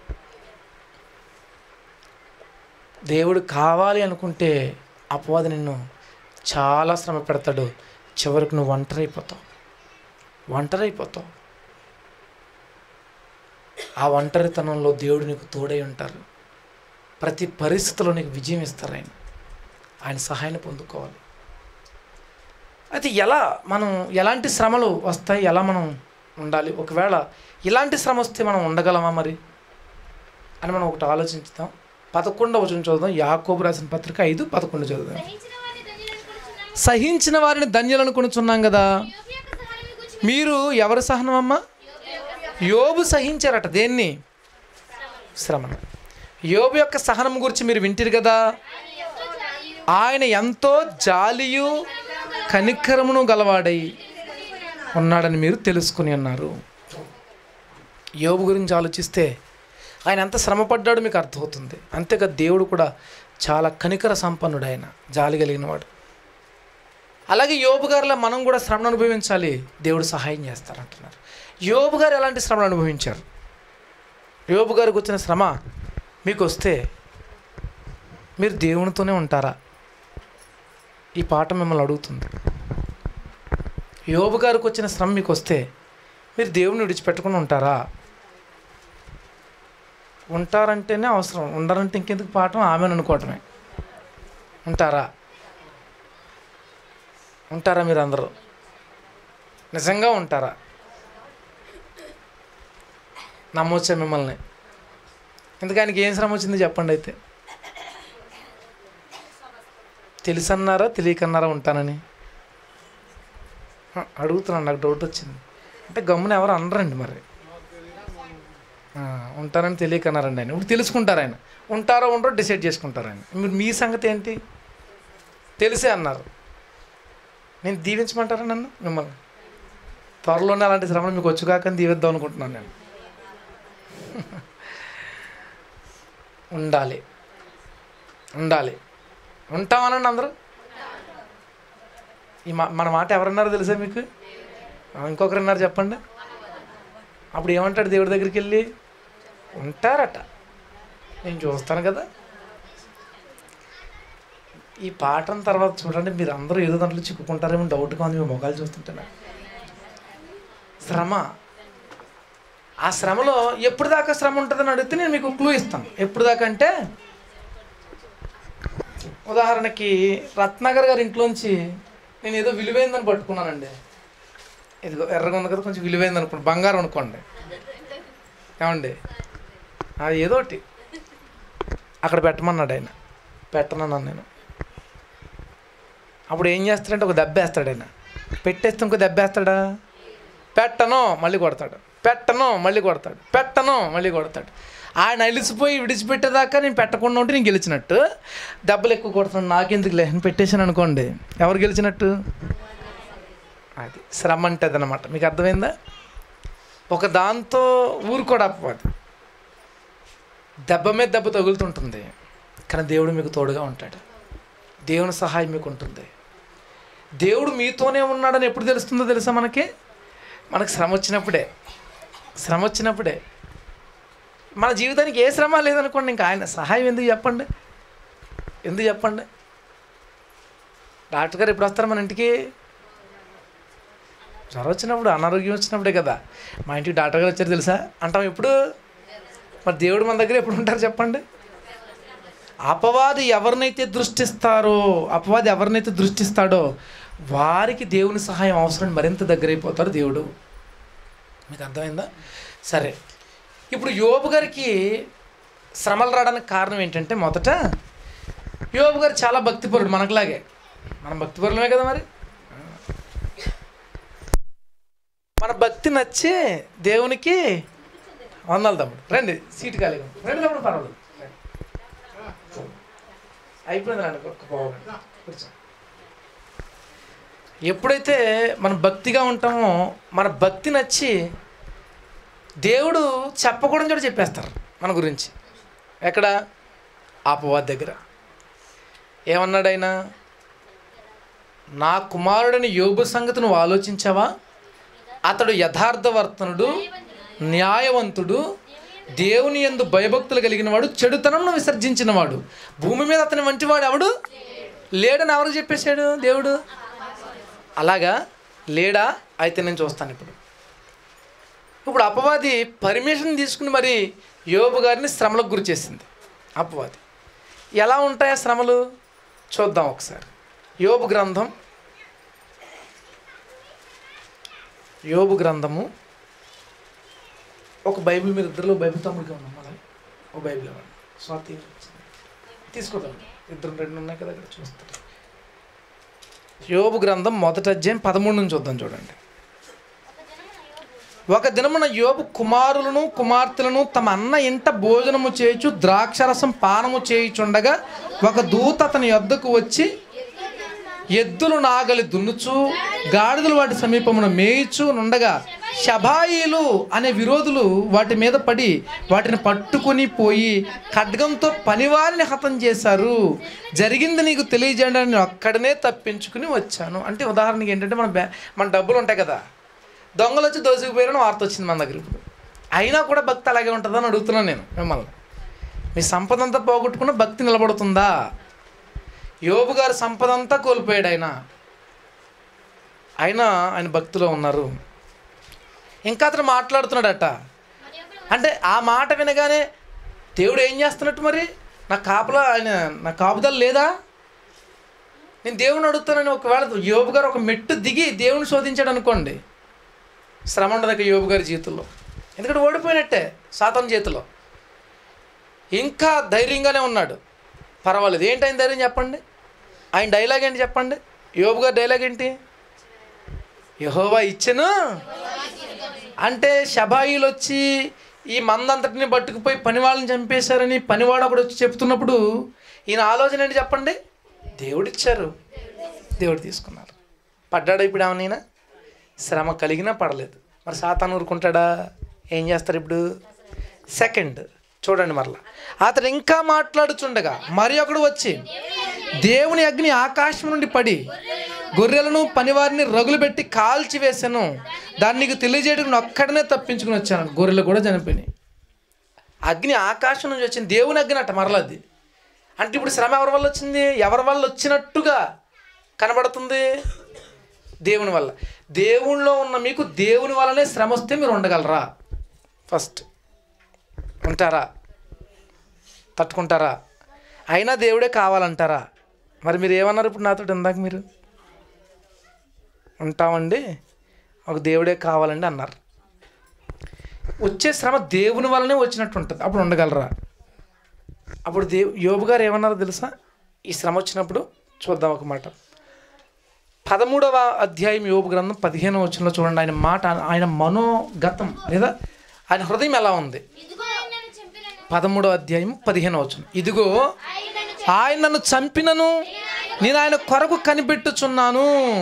దేవుడు కావాలి అనుకుంటే అపవాది నిన్ను చాలా శ్రమ పెడతాడు. చివరికి నువ్వు ఒంటరైపోతావు. ఆ ఒంటరితనంలో దేవుడు నీకు తోడై ఉంటారు. ప్రతి పరిస్థితిలో నీకు విజయం ఇస్తారు. ఆయన సహాయాన్ని పొందుకోవాలి. అయితే మనం ఎలాంటి శ్రమలు వస్తాయి, ఎలా మనం ఉండాలి? ఒకవేళ ఇలాంటి శ్రమ వస్తే మనం ఉండగలమా మరి అని మనం ఒకటి ఆలోచించుతాం. 11వ వచనం చదువుదాం. యాకోబు రాసిన పత్రిక 5:11 చదువుదాం. సహించిన వారిని ధన్యులు అనుకొనుచున్నాం కదా. మీరు ఎవరి సహనం అమ్మా? యోబు సహించారట. దేన్ని? శ్రమను. యోబు యొక్క సహనం గురించి మీరు వింటారు కదా. ఆయన ఎంతో జాలియు కనికరమును గలవాడై ఉన్నాడని మీరు తెలుసుకుని ఉన్నారు. యోబు గురించి ఆలోచిస్తే ఆయన ఎంత శ్రమపడ్డాడో మీకు అర్థమవుతుంది. అంతేగా దేవుడు కూడా చాలా కనికర సంపన్నుడు, ఆయన జాలి కలిగినవాడు. అలాగే యోబు గారిలో మనం కూడా శ్రమను అనుభవించాలి, దేవుడు సహాయం చేస్తారంటున్నారు. యోబు గారు ఎలాంటి శ్రమను అనుభవించారు? యోబు గారికి వచ్చిన శ్రమ మీకు వస్తే మీరు దేవునితోనే ఉంటారా? ఈ పాట మిమ్మల్ని అడుగుతుంది. యోబు గారికి వచ్చిన శ్రమ మీకు వస్తే మీరు దేవుని విడిచిపెట్టకుండా ఉంటారా? ఉంటారంటేనే అవసరం, ఉండరంటే ఇంకెందుకు పాఠం? ఆమెను అనుకోవటమే. ఉంటారా మీరు అందరూ? నిజంగా ఉంటారా? నమ్మొచ్చా మిమ్మల్ని? ఎందుకు ఆయనకి ఏం శ్రమ వచ్చింది చెప్పండి. అయితే తెలుసన్నారా తెలియకన్నారా ఉంటానని అడుగుతున్నాను, నాకు డౌట్ వచ్చింది. అంటే గమ్మున ఎవరు అనరండి మరి. ఉంటారని తెలియకన్నారండి ఆయన. ఇప్పుడు తెలుసుకుంటారు ఆయన. ఉంటారో ఉండరో డిసైడ్ చేసుకుంటారు ఆయన. మీరు మీ సంగతి ఏంటి? తెలిసే అన్నారు. నేను దీవించమంటారా నన్ను? మిమ్మల్ని త్వరలోనే అలాంటి శ్రమను మీకు వచ్చుగాకని దీవిద్దాం అనుకుంటున్నాను నేను. ఉండాలి. ఉంటామనండి అందరూ. మన మాట ఎవరన్నారో తెలుసా మీకు? ఇంకొకరు అన్నారు చెప్పండి. అప్పుడు ఏమంటాడు దేవుడి దగ్గరికి వెళ్ళి? ఉంటారట. నేను చూస్తాను కదా. ఈ పాఠం తర్వాత చూడండి, మీరు అందరూ ఏదో దాంట్లో చిక్కుకుంటారేమో డౌట్గా ఉంది మీ మొగాలు చూస్తుంటే. శ్రమ, ఆ శ్రమలో ఎప్పుడు దాకా శ్రమ ఉంటుందని అడిగితే నేను మీకు క్లూ ఇస్తాను. ఎప్పుడు దాకా అంటే, ఉదాహరణకి రత్నాకర్ గారి ఇంట్లోంచి నేను ఏదో విలువైందని పట్టుకున్నానండి. ఇదిగో ఎర్రగా ఉంది కదా, కొంచెం విలువైంది అనుకోండి, బంగారం అనుకోండి, ఏమండి, అది ఏదోటి అక్కడ పెట్టమన్నాడు ఆయన. పెట్టనన్నాను నేను. అప్పుడు ఏం చేస్తాడంటే ఒక దెబ్బ వేస్తాడు ఆయన. పెట్టేస్తే ఇంకో దెబ్బ వేస్తాడా? పెట్టను మళ్ళీ కొడతాడు, పెట్టను మళ్ళీ కొడతాడు, పెట్టను మళ్ళీ కొడతాడు. ఆయన అలిసిపోయి విడిచిపెట్టేదాకా నేను పెట్టకుండా ఉంటే నేను గెలిచినట్టు. దెబ్బలు ఎక్కువ కొడుతున్నాను, నాకెందుకు లేని పెట్టేశాను అనుకోండి, ఎవరు గెలిచినట్టు? అది శ్రమ అంటే అదనమాట. మీకు అర్థమైందా? ఒక దాంతో ఊరుకోడకపోదు, దెబ్బ మీద దెబ్బ తగులుతుంటుంది, కానీ దేవుడు మీకు తోడుగా ఉంటాడు. దేవుని సహాయం మీకు ఉంటుంది. దేవుడు మీతోనే ఉన్నాడని ఎప్పుడు తెలుస్తుందో తెలుసా? మనకు శ్రమ వచ్చినప్పుడే. మన జీవితానికి ఏ శ్రమ లేదనుకోండి, ఇంకా ఆయన సహాయం ఎందుకు చెప్పండి? డాక్టర్ గారు ఎప్పుడు వస్తారు మన ఇంటికి? జ్వరం వచ్చినప్పుడు, అనారోగ్యం వచ్చినప్పుడే కదా. మా ఇంటికి డాక్టర్ గారు వచ్చారు తెలుసా అంటాం ఎప్పుడు. మరి దేవుడు మన దగ్గర ఎప్పుడు ఉంటారు చెప్పండి? అపవాది ఎవరినైతే దృష్టిస్తాడో వారికి దేవుని సహాయం అవసరం, మరింత దగ్గరైపోతారు దేవుడు. మీకు అర్థమైందా? సరే, ఇప్పుడు యోబు గారికి శ్రమలు రావడానికి కారణం ఏంటంటే, మొదట యోబు గారు చాలా భక్తిపరుడు, మనకులాగే. మనం భక్తిపరులమే కదా మరి. మన భక్తి నచ్చి దేవునికి వందలు తమ్ముడు. రండి, సీటు ఖాళీగా రండి తమ్ముడు, పర్వాలేదు. అయిపోయింది రండి, కూర్చో. ఎప్పుడైతే మనం భక్తిగా ఉంటామో, మన భక్తి నచ్చి దేవుడు చెప్పకూడని చోట చెప్పేస్తారు మన గురించి. ఎక్కడ? అపవాది దగ్గర. ఏమన్నాడు ఆయన? నా కుమారుడని యోబు సంగతి నువ్వు ఆలోచించావా? అతడు యథార్థవర్తనుడు, న్యాయవంతుడు, దేవుని యందు భయభక్తులు కలిగిన వాడు, చెడుతనంను విసర్జించినవాడు, భూమి మీద అతని వంటివాడు ఎవడు లేడని ఎవరు చెప్పేశాడు దేవుడు? అలాగా లేడా? అయితే నేను చూస్తాను. ఇప్పుడు అపవాది పర్మిషన్ తీసుకుని మరి యోబు గారిని శ్రమలకు గురి చేసింది. అపవాది ఎలా ఉంటాయా శ్రమలు చూద్దాం ఒకసారి. యోబు గ్రంథము ఒక బైబిల్, మీరు ఇద్దరు బైబిల్ తమ్ముడిగా ఉన్నాం, అలాగే ఒక బైబిల్ ఇవ్వండి. స్వాతి తీసుకోదాం, ఇద్దరు రెండు ఉన్నాయి కదా అక్కడ చూస్తారు. యోబు గ్రంథం 1వ అధ్యాయం 13 నుంచి చూద్దాం. చూడండి. ఒక దినమున యోబు కుమారులను కుమార్తెలను తమ అన్న ఇంట భోజనము చేయుచు ద్రాక్షరసం పానము చేయుచుండగా ఒక దూత అతని యొద్దకు వచ్చి, ఎద్దులు నాగలి దున్నుచు గాడిదలు వాటి సమీపమున మేయిచు నుండగా షబాయిలు అనే విరోధులు వాటి మీద పడి వాటిని పట్టుకొని పోయి ఖడ్గంతో పనివారిని హతం చేశారు. జరిగింది నీకు తెలియజేయడానికి నేను అక్కడనే తప్పించుకుని వచ్చాను. అంటే ఉదాహరణకి ఏంటంటే, మన డబ్బులు ఉంటాయి కదా, దొంగలు వచ్చి దోసుకుపోయారని వార్త వచ్చింది మన దగ్గర. ఇప్పుడు అయినా కూడా భక్తి అలాగే ఉంటుందని అడుగుతున్నాను నేను మిమ్మల్ని. మీ సంపద అంతా పోగొట్టుకున్న భక్తి నిలబడుతుందా? యోబు గారు సంపద అంతా కోల్పోయాడు ఆయన భక్తిలో ఉన్నారు. ఇంకా అతను మాట్లాడుతున్నాడట. అంటే ఆ మాట వినగానే దేవుడు ఏం చేస్తున్నట్టు? మరి నా కాపుదల లేదా? నేను దేవుని అడుగుతానని ఒకవేళ యోబు గారు ఒక మెట్టు దిగి దేవుని శోధించాడు అనుకోండి, శ్రమ ఉండదు యోబు గారి జీవితంలో. ఎందుకంటే ఓడిపోయినట్టే సాతాను చేతిలో. ఇంకా ధైర్యంగానే ఉన్నాడు, పర్వాలేదు. ఏంటి ఆయన ధైర్యం చెప్పండి? ఆయన డైలాగ్ ఏంటి చెప్పండి? యోబు గారి డైలాగ్ ఏంటి? యెహోవా ఇచ్చెను అంటే షబాయిలు వచ్చి ఈ మందంతటిని పట్టుకుపోయి పనివాళ్ళని చంపేశారని పనివాడు అప్పుడు వచ్చి చెప్తున్నప్పుడు ఈయన ఆలోచన ఏంటి చెప్పండి? దేవుడిచ్చారు, దేవుడు తీసుకున్నారు. పడ్డాడు ఇప్పుడు ఏమన్నా? శ్రమ కలిగినా పడలేదు. మరి సాతాను ఊరుకుంటాడా? ఏం చేస్తారు ఇప్పుడు? సెకండ్ చూడండి మరలా. అతడు ఇంకా మాట్లాడుచుండగా మరి ఒకడు వచ్చి, దేవుని అగ్ని ఆకాశం నుండి పడి గొర్రెలను పనివారిని రగులు పెట్టి కాల్చి వేసాను, దాన్ని నీకు తెలియజేయడానికి నేను ఒక్కడనే తప్పించుకుని వచ్చాను. గొర్రెలు కూడా చనిపోయినాయి. అగ్ని ఆకాశం నుంచి వచ్చింది, దేవుని అగ్ని అట్ట మరలది. అంటే ఇప్పుడు శ్రమ ఎవరి వల్ల వచ్చింది? ఎవరి వల్ల వచ్చినట్టుగా కనబడుతుంది? దేవుని వల్ల. దేవునిలో ఉన్న మీకు దేవుని వల్లనే శ్రమ వస్తే మీరు ఉండగలరా? ఫస్ట్ ఉంటారా? తట్టుకుంటారా? అయినా దేవుడే కావాలంటారా? మరి మీరు ఏమన్నారు ఇప్పుడు నాతో ఇందాక? మీరు ఉంటామండి, ఒక దేవుడే కావాలండి అన్నారు. వచ్చే శ్రమ దేవుని వల్లనే వచ్చినట్టు ఉంటుంది, అప్పుడు ఉండగలరా? అప్పుడు యోబు గారు ఏమన్నారో తెలుసా? ఈ శ్రమ వచ్చినప్పుడు చూద్దాం ఒక మాట. 13వ అధ్యాయం యోబు గ్రంథం 15వ వచనంలో చూడండి. ఆయన మాట, ఆయన మనోగతం లేదా ఆయన హృదయం ఎలా ఉంది? 13వ అధ్యాయం 15వ వచనం. ఇదిగో ఆయన నన్ను చంపినను నేను ఆయన కొరకు కనిపెట్టుచున్నాను,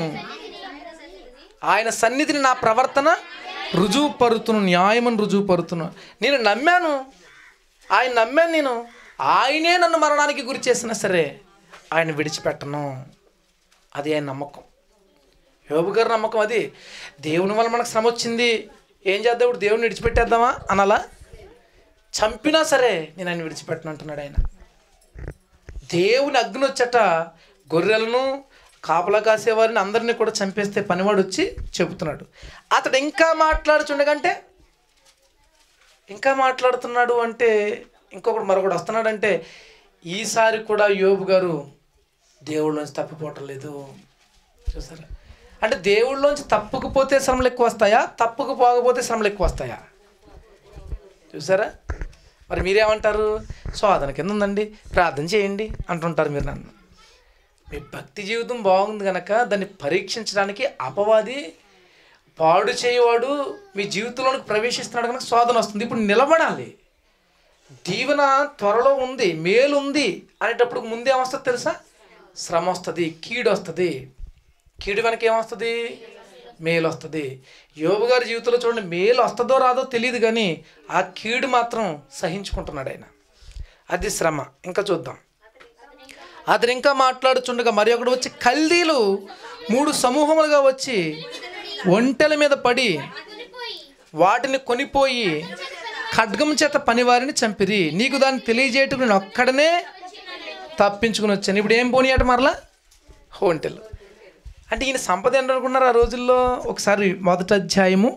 ఆయన సన్నిధిని నా ప్రవర్తన రుజువుపరుతును, న్యాయమని రుజువుపరుతును. నేను నమ్మాను, ఆయన నమ్మాను నేను. ఆయనే నన్ను మరణానికి గురి చేసినా సరే ఆయన విడిచిపెట్టను. అది ఆయన నమ్మకం, యోబు గారి నమ్మకం. అది దేవుని వల్ల మనకు శ్రమ వచ్చింది, ఏం చేద్దాం ఇప్పుడు? దేవుని విడిచిపెట్టేద్దామా అనాలా? చంపినా సరే నేను ఆయన విడిచిపెట్టను అంటున్నాడు ఆయన. దేవుని అగ్ని వచ్చట గొర్రెలను కాపలా కాసేవారిని అందరినీ కూడా చంపేస్తే పనివాడు వచ్చి చెబుతున్నాడు. అతడు ఇంకా మాట్లాడుచుండగంటే, ఇంకా మాట్లాడుతున్నాడు అంటే ఇంకొకడు మరొకడు వస్తున్నాడంటే ఈసారి కూడా యోబు గారు దేవుళ్ళలోంచి తప్పిపోవటం లేదు. చూసారా? అంటే దేవుళ్ళలోంచి తప్పుకుపోతే శ్రమలు ఎక్కువ వస్తాయా, తప్పుకుపోకపోతే శ్రమలు ఎక్కువ వస్తాయా? చూసారా? మరి మీరేమంటారు? శోధన కింద ఉందండి, ప్రార్థన చేయండి అంటుంటారు మీరు నన్ను. మీ భక్తి జీవితం బాగుంది కనుక దాన్ని పరీక్షించడానికి అపవాది పాడు చేయవాడు మీ జీవితంలోనికి ప్రవేశిస్తున్నాడు కనుక శోధన వస్తుంది. ఇప్పుడు నిలబడాలి. దీవెన త్వరలో ఉంది, మేలు ఉంది అనేటప్పుడు ముందేమొస్తుంది తెలుసా? శ్రమ వస్తుంది, కీడు వస్తుంది. కీడు వెనక ఏమొస్తుంది? మేలు వస్తుంది. యోబు గారి జీవితంలో చూడండి, మేలు వస్తుందో రాదో తెలియదు కానీ ఆ కీడు మాత్రం సహించుకుంటున్నాడు ఆయన. అది శ్రమ. ఇంకా చూద్దాం. అతను ఇంకా మాట్లాడుచుండగా మరి ఒకడు వచ్చి, కల్దీలు 3 సమూహములుగా వచ్చి ఒంటెల మీద పడి వాటిని కొనిపోయి ఖడ్గం చేత పనివారిని చంపిరి. నీకు దాన్ని తెలియజేయటం నేను ఒక్కడనే తప్పించుకుని వచ్చాను. ఇప్పుడు ఏం పోనీయట మరలా? ఒంటెలు. అంటే ఈయన సంపద ఏంటనుకున్నారు ఆ రోజుల్లో? ఒకసారి మొదటి అధ్యాయం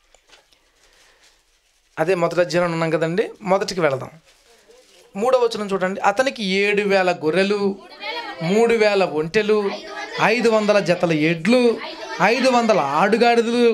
ఉన్నాం కదండి, మొదటికి వెళదాం. 3వ వచనం చూడండి. అతనికి 7,000 గొర్రెలు, 3,000 ఒంటెలు, 500 జతల ఎడ్లు, 500 ఆడుగాడిదలు.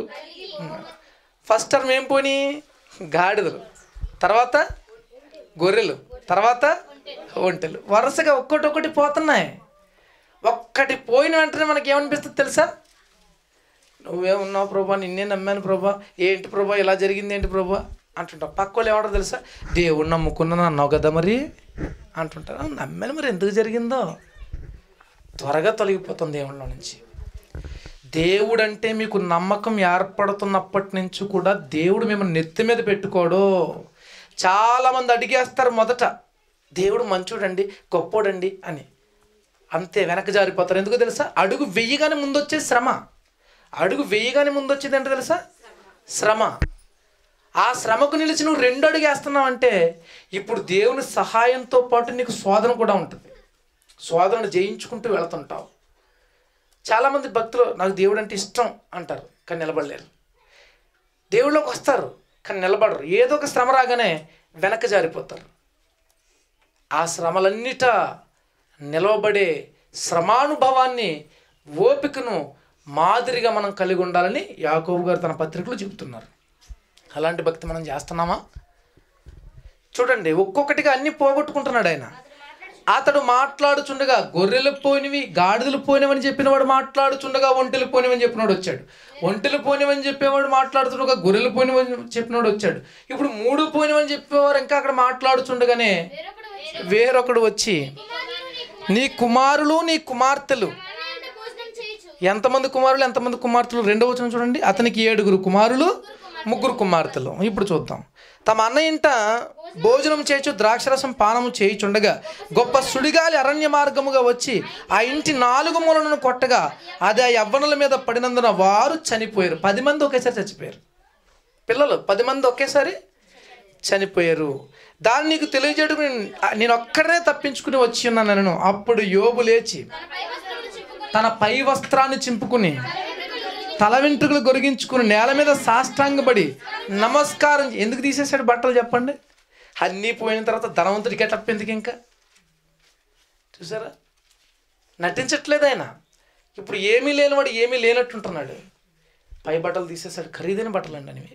ఫస్ట్ టర్మ్ ఏం పోనీ? గాడిదలు, తర్వాత గొర్రెలు, తర్వాత ఒంటెలు. వరుసగా ఒక్కటి పోతున్నాయి. ఒక్కటి పోయిన వెంటనే మనకి ఏమనిపిస్తుంది తెలుసా? నువ్వేమున్నావు ప్రభా, నిన్నే నమ్మాను ప్రభా, ఏంటి ప్రభా ఇలా జరిగింది ఏంటి ప్రభా అంటుంటావు. పక్క వాళ్ళు ఏమంటారు తెలుసా? దేవుడు నమ్ముకున్నాను అన్నావు కదా మరి అంటుంటారు. నమ్మాను మరి ఎందుకు జరిగిందో త్వరగా తొలగిపోతుంది దేవుళ్ళ నుంచి. దేవుడు అంటే మీకు నమ్మకం ఏర్పడుతున్నప్పటి నుంచి కూడా దేవుడు మిమ్మల్ని నెత్తి మీద పెట్టుకోడు. చాలామంది అడిగేస్తారు మొదట, దేవుడు మంచోడండి, గొప్పోడండి అని. అంతే, వెనక జారిపోతారు. ఎందుకో తెలుసా? అడుగు వెయ్యగానే ముందొచ్చేది శ్రమ. అడుగు వెయ్యగానే ముందొచ్చేది ఏంటో తెలుసా? శ్రమ. ఆ శ్రమకు నిలిచి నువ్వు 2 అడుగు వేస్తున్నావు అంటే ఇప్పుడు దేవుని సహాయంతో పాటు నీకు శోధన కూడా ఉంటుంది. శోధనను జయించుకుంటూ వెళుతుంటావు. చాలామంది భక్తులు నాకు దేవుడు అంటే ఇష్టం అంటారు కానీ నిలబడలేరు. దేవుళ్ళలోకి వస్తారు కానీ నిలబడరు. ఏదో ఒక శ్రమ రాగానే వెనక జారిపోతారు. ఆ శ్రమలన్నిట నిలవబడే శ్రమానుభవాన్ని, ఓపికను మాదిరిగా మనం కలిగి ఉండాలని యాకోబు గారు తన పత్రికలో చెబుతున్నారు. అలాంటి భక్తి మనం చేస్తున్నామా? చూడండి, ఒక్కొక్కటిగా అన్ని పోగొట్టుకుంటున్నాడు ఆయన. అతడు మాట్లాడుచుండగా గొర్రెలు పోయినవి, గాడిదలు పోయినవని చెప్పినవాడు మాట్లాడుచుండగా ఒంటెలు పోయినవని చెప్పినవాడు వచ్చాడు. ఒంటెలు పోయినవని చెప్పేవాడు మాట్లాడుతుండగా గొర్రెలు పోయినవని చెప్పినవాడు వచ్చాడు. ఇప్పుడు 3 పోయినవని చెప్పేవారు ఇంకా అక్కడ మాట్లాడుచుండగానే వేరొకడు వచ్చి, నీ కుమారులు నీ కుమార్తెలు. ఎంతమంది కుమారులు ఎంతమంది కుమార్తెలు? 2వ వచనం చూడండి. అతనికి 7 కుమారులు 3 కుమార్తెలు. ఇప్పుడు చూద్దాం. తమ అన్న ఇంట భోజనం చేయొచ్చు, ద్రాక్షరసం పానము చేయుచుండగా గొప్ప సుడిగాలి అరణ్య మార్గముగా వచ్చి ఆ ఇంటి 4 మూలలను కొట్టగా అది ఆ యవ్వనుల మీద పడినందున వారు చనిపోయారు. 10 మంది ఒకేసారి చచ్చిపోయారు. పిల్లలు 10 మంది ఒకేసారి చనిపోయారు. దాన్ని నీకు తెలియజేయడం నేను ఒక్కడనే తప్పించుకుని వచ్చి ఉన్నాను నేను. అప్పుడు యోబు లేచి తన పై వస్త్రాన్ని చింపుకుని తల వెంట్రుకలు గొరిగించుకుని నేల మీద సాష్టాంగపడి నమస్కారం. ఎందుకు తీసేశాడు బట్టలు చెప్పండి? అన్నీ పోయిన తర్వాత ధనవంతుడికి ఎట్లా ఎందుకు ఇంకా? చూసారా? నటించట్లేదు ఆయన. ఇప్పుడు ఏమీ లేనివాడు ఏమీ లేనట్టుంటున్నాడు. పై బట్టలు తీసేశాడు, ఖరీదైన బట్టలు అండి అనేవి.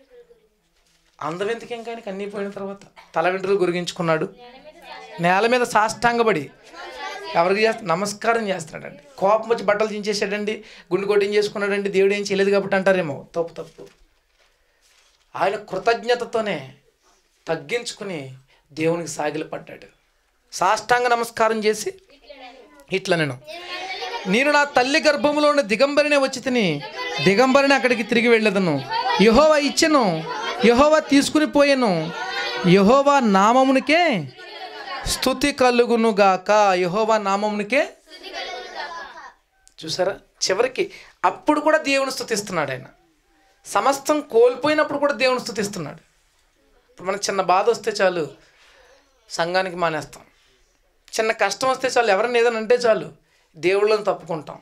అందం ఎందుకు ఇంకా ఆయనకి అన్నీ పోయిన తర్వాత? తల వెంట్రుకలు గొరిగించుకున్నాడు, నేల మీద సాష్టాంగపడి ఎవరికి నమస్కారం చేస్తున్నాడండి. కోపం వచ్చి బట్టలు చించేసాడండి, గుండు కొట్టించేసుకున్నాడండి, దేవుడు ఏం చేయలేదు కాబట్టి అంటారేమో. తప్పు. ఆయన కృతజ్ఞతతోనే తగ్గించుకుని దేవునికి సాగిలపడ్డాడు. సాష్టాంగ నమస్కారం చేసి ఇట్లా, నేను నా తల్లి గర్భంలో ఉన్న దిగంబరినే వచ్చి తిని దిగంబరిని అక్కడికి తిరిగి వెళ్ళదను. యెహోవా ఇచ్చెను, యెహోవా తీసుకుని పోయెను, యెహోవా నామమునికే స్తుతి కలుగునుగాక. యెహోవా నామమునికే. చూసారా? చివరికి అప్పుడు కూడా దేవుని స్తుతిస్తున్నాడు ఆయన. సమస్తం కోల్పోయినప్పుడు కూడా దేవుని స్తుతిస్తున్నాడు. ఇప్పుడు మనకు చిన్న బాధ వస్తే చాలు సంఘానికి మానేస్తాం. చిన్న కష్టం వస్తే చాలు, ఎవరైనా ఏదైనా అంటే చాలు దేవుళ్ళని తప్పుకుంటాం.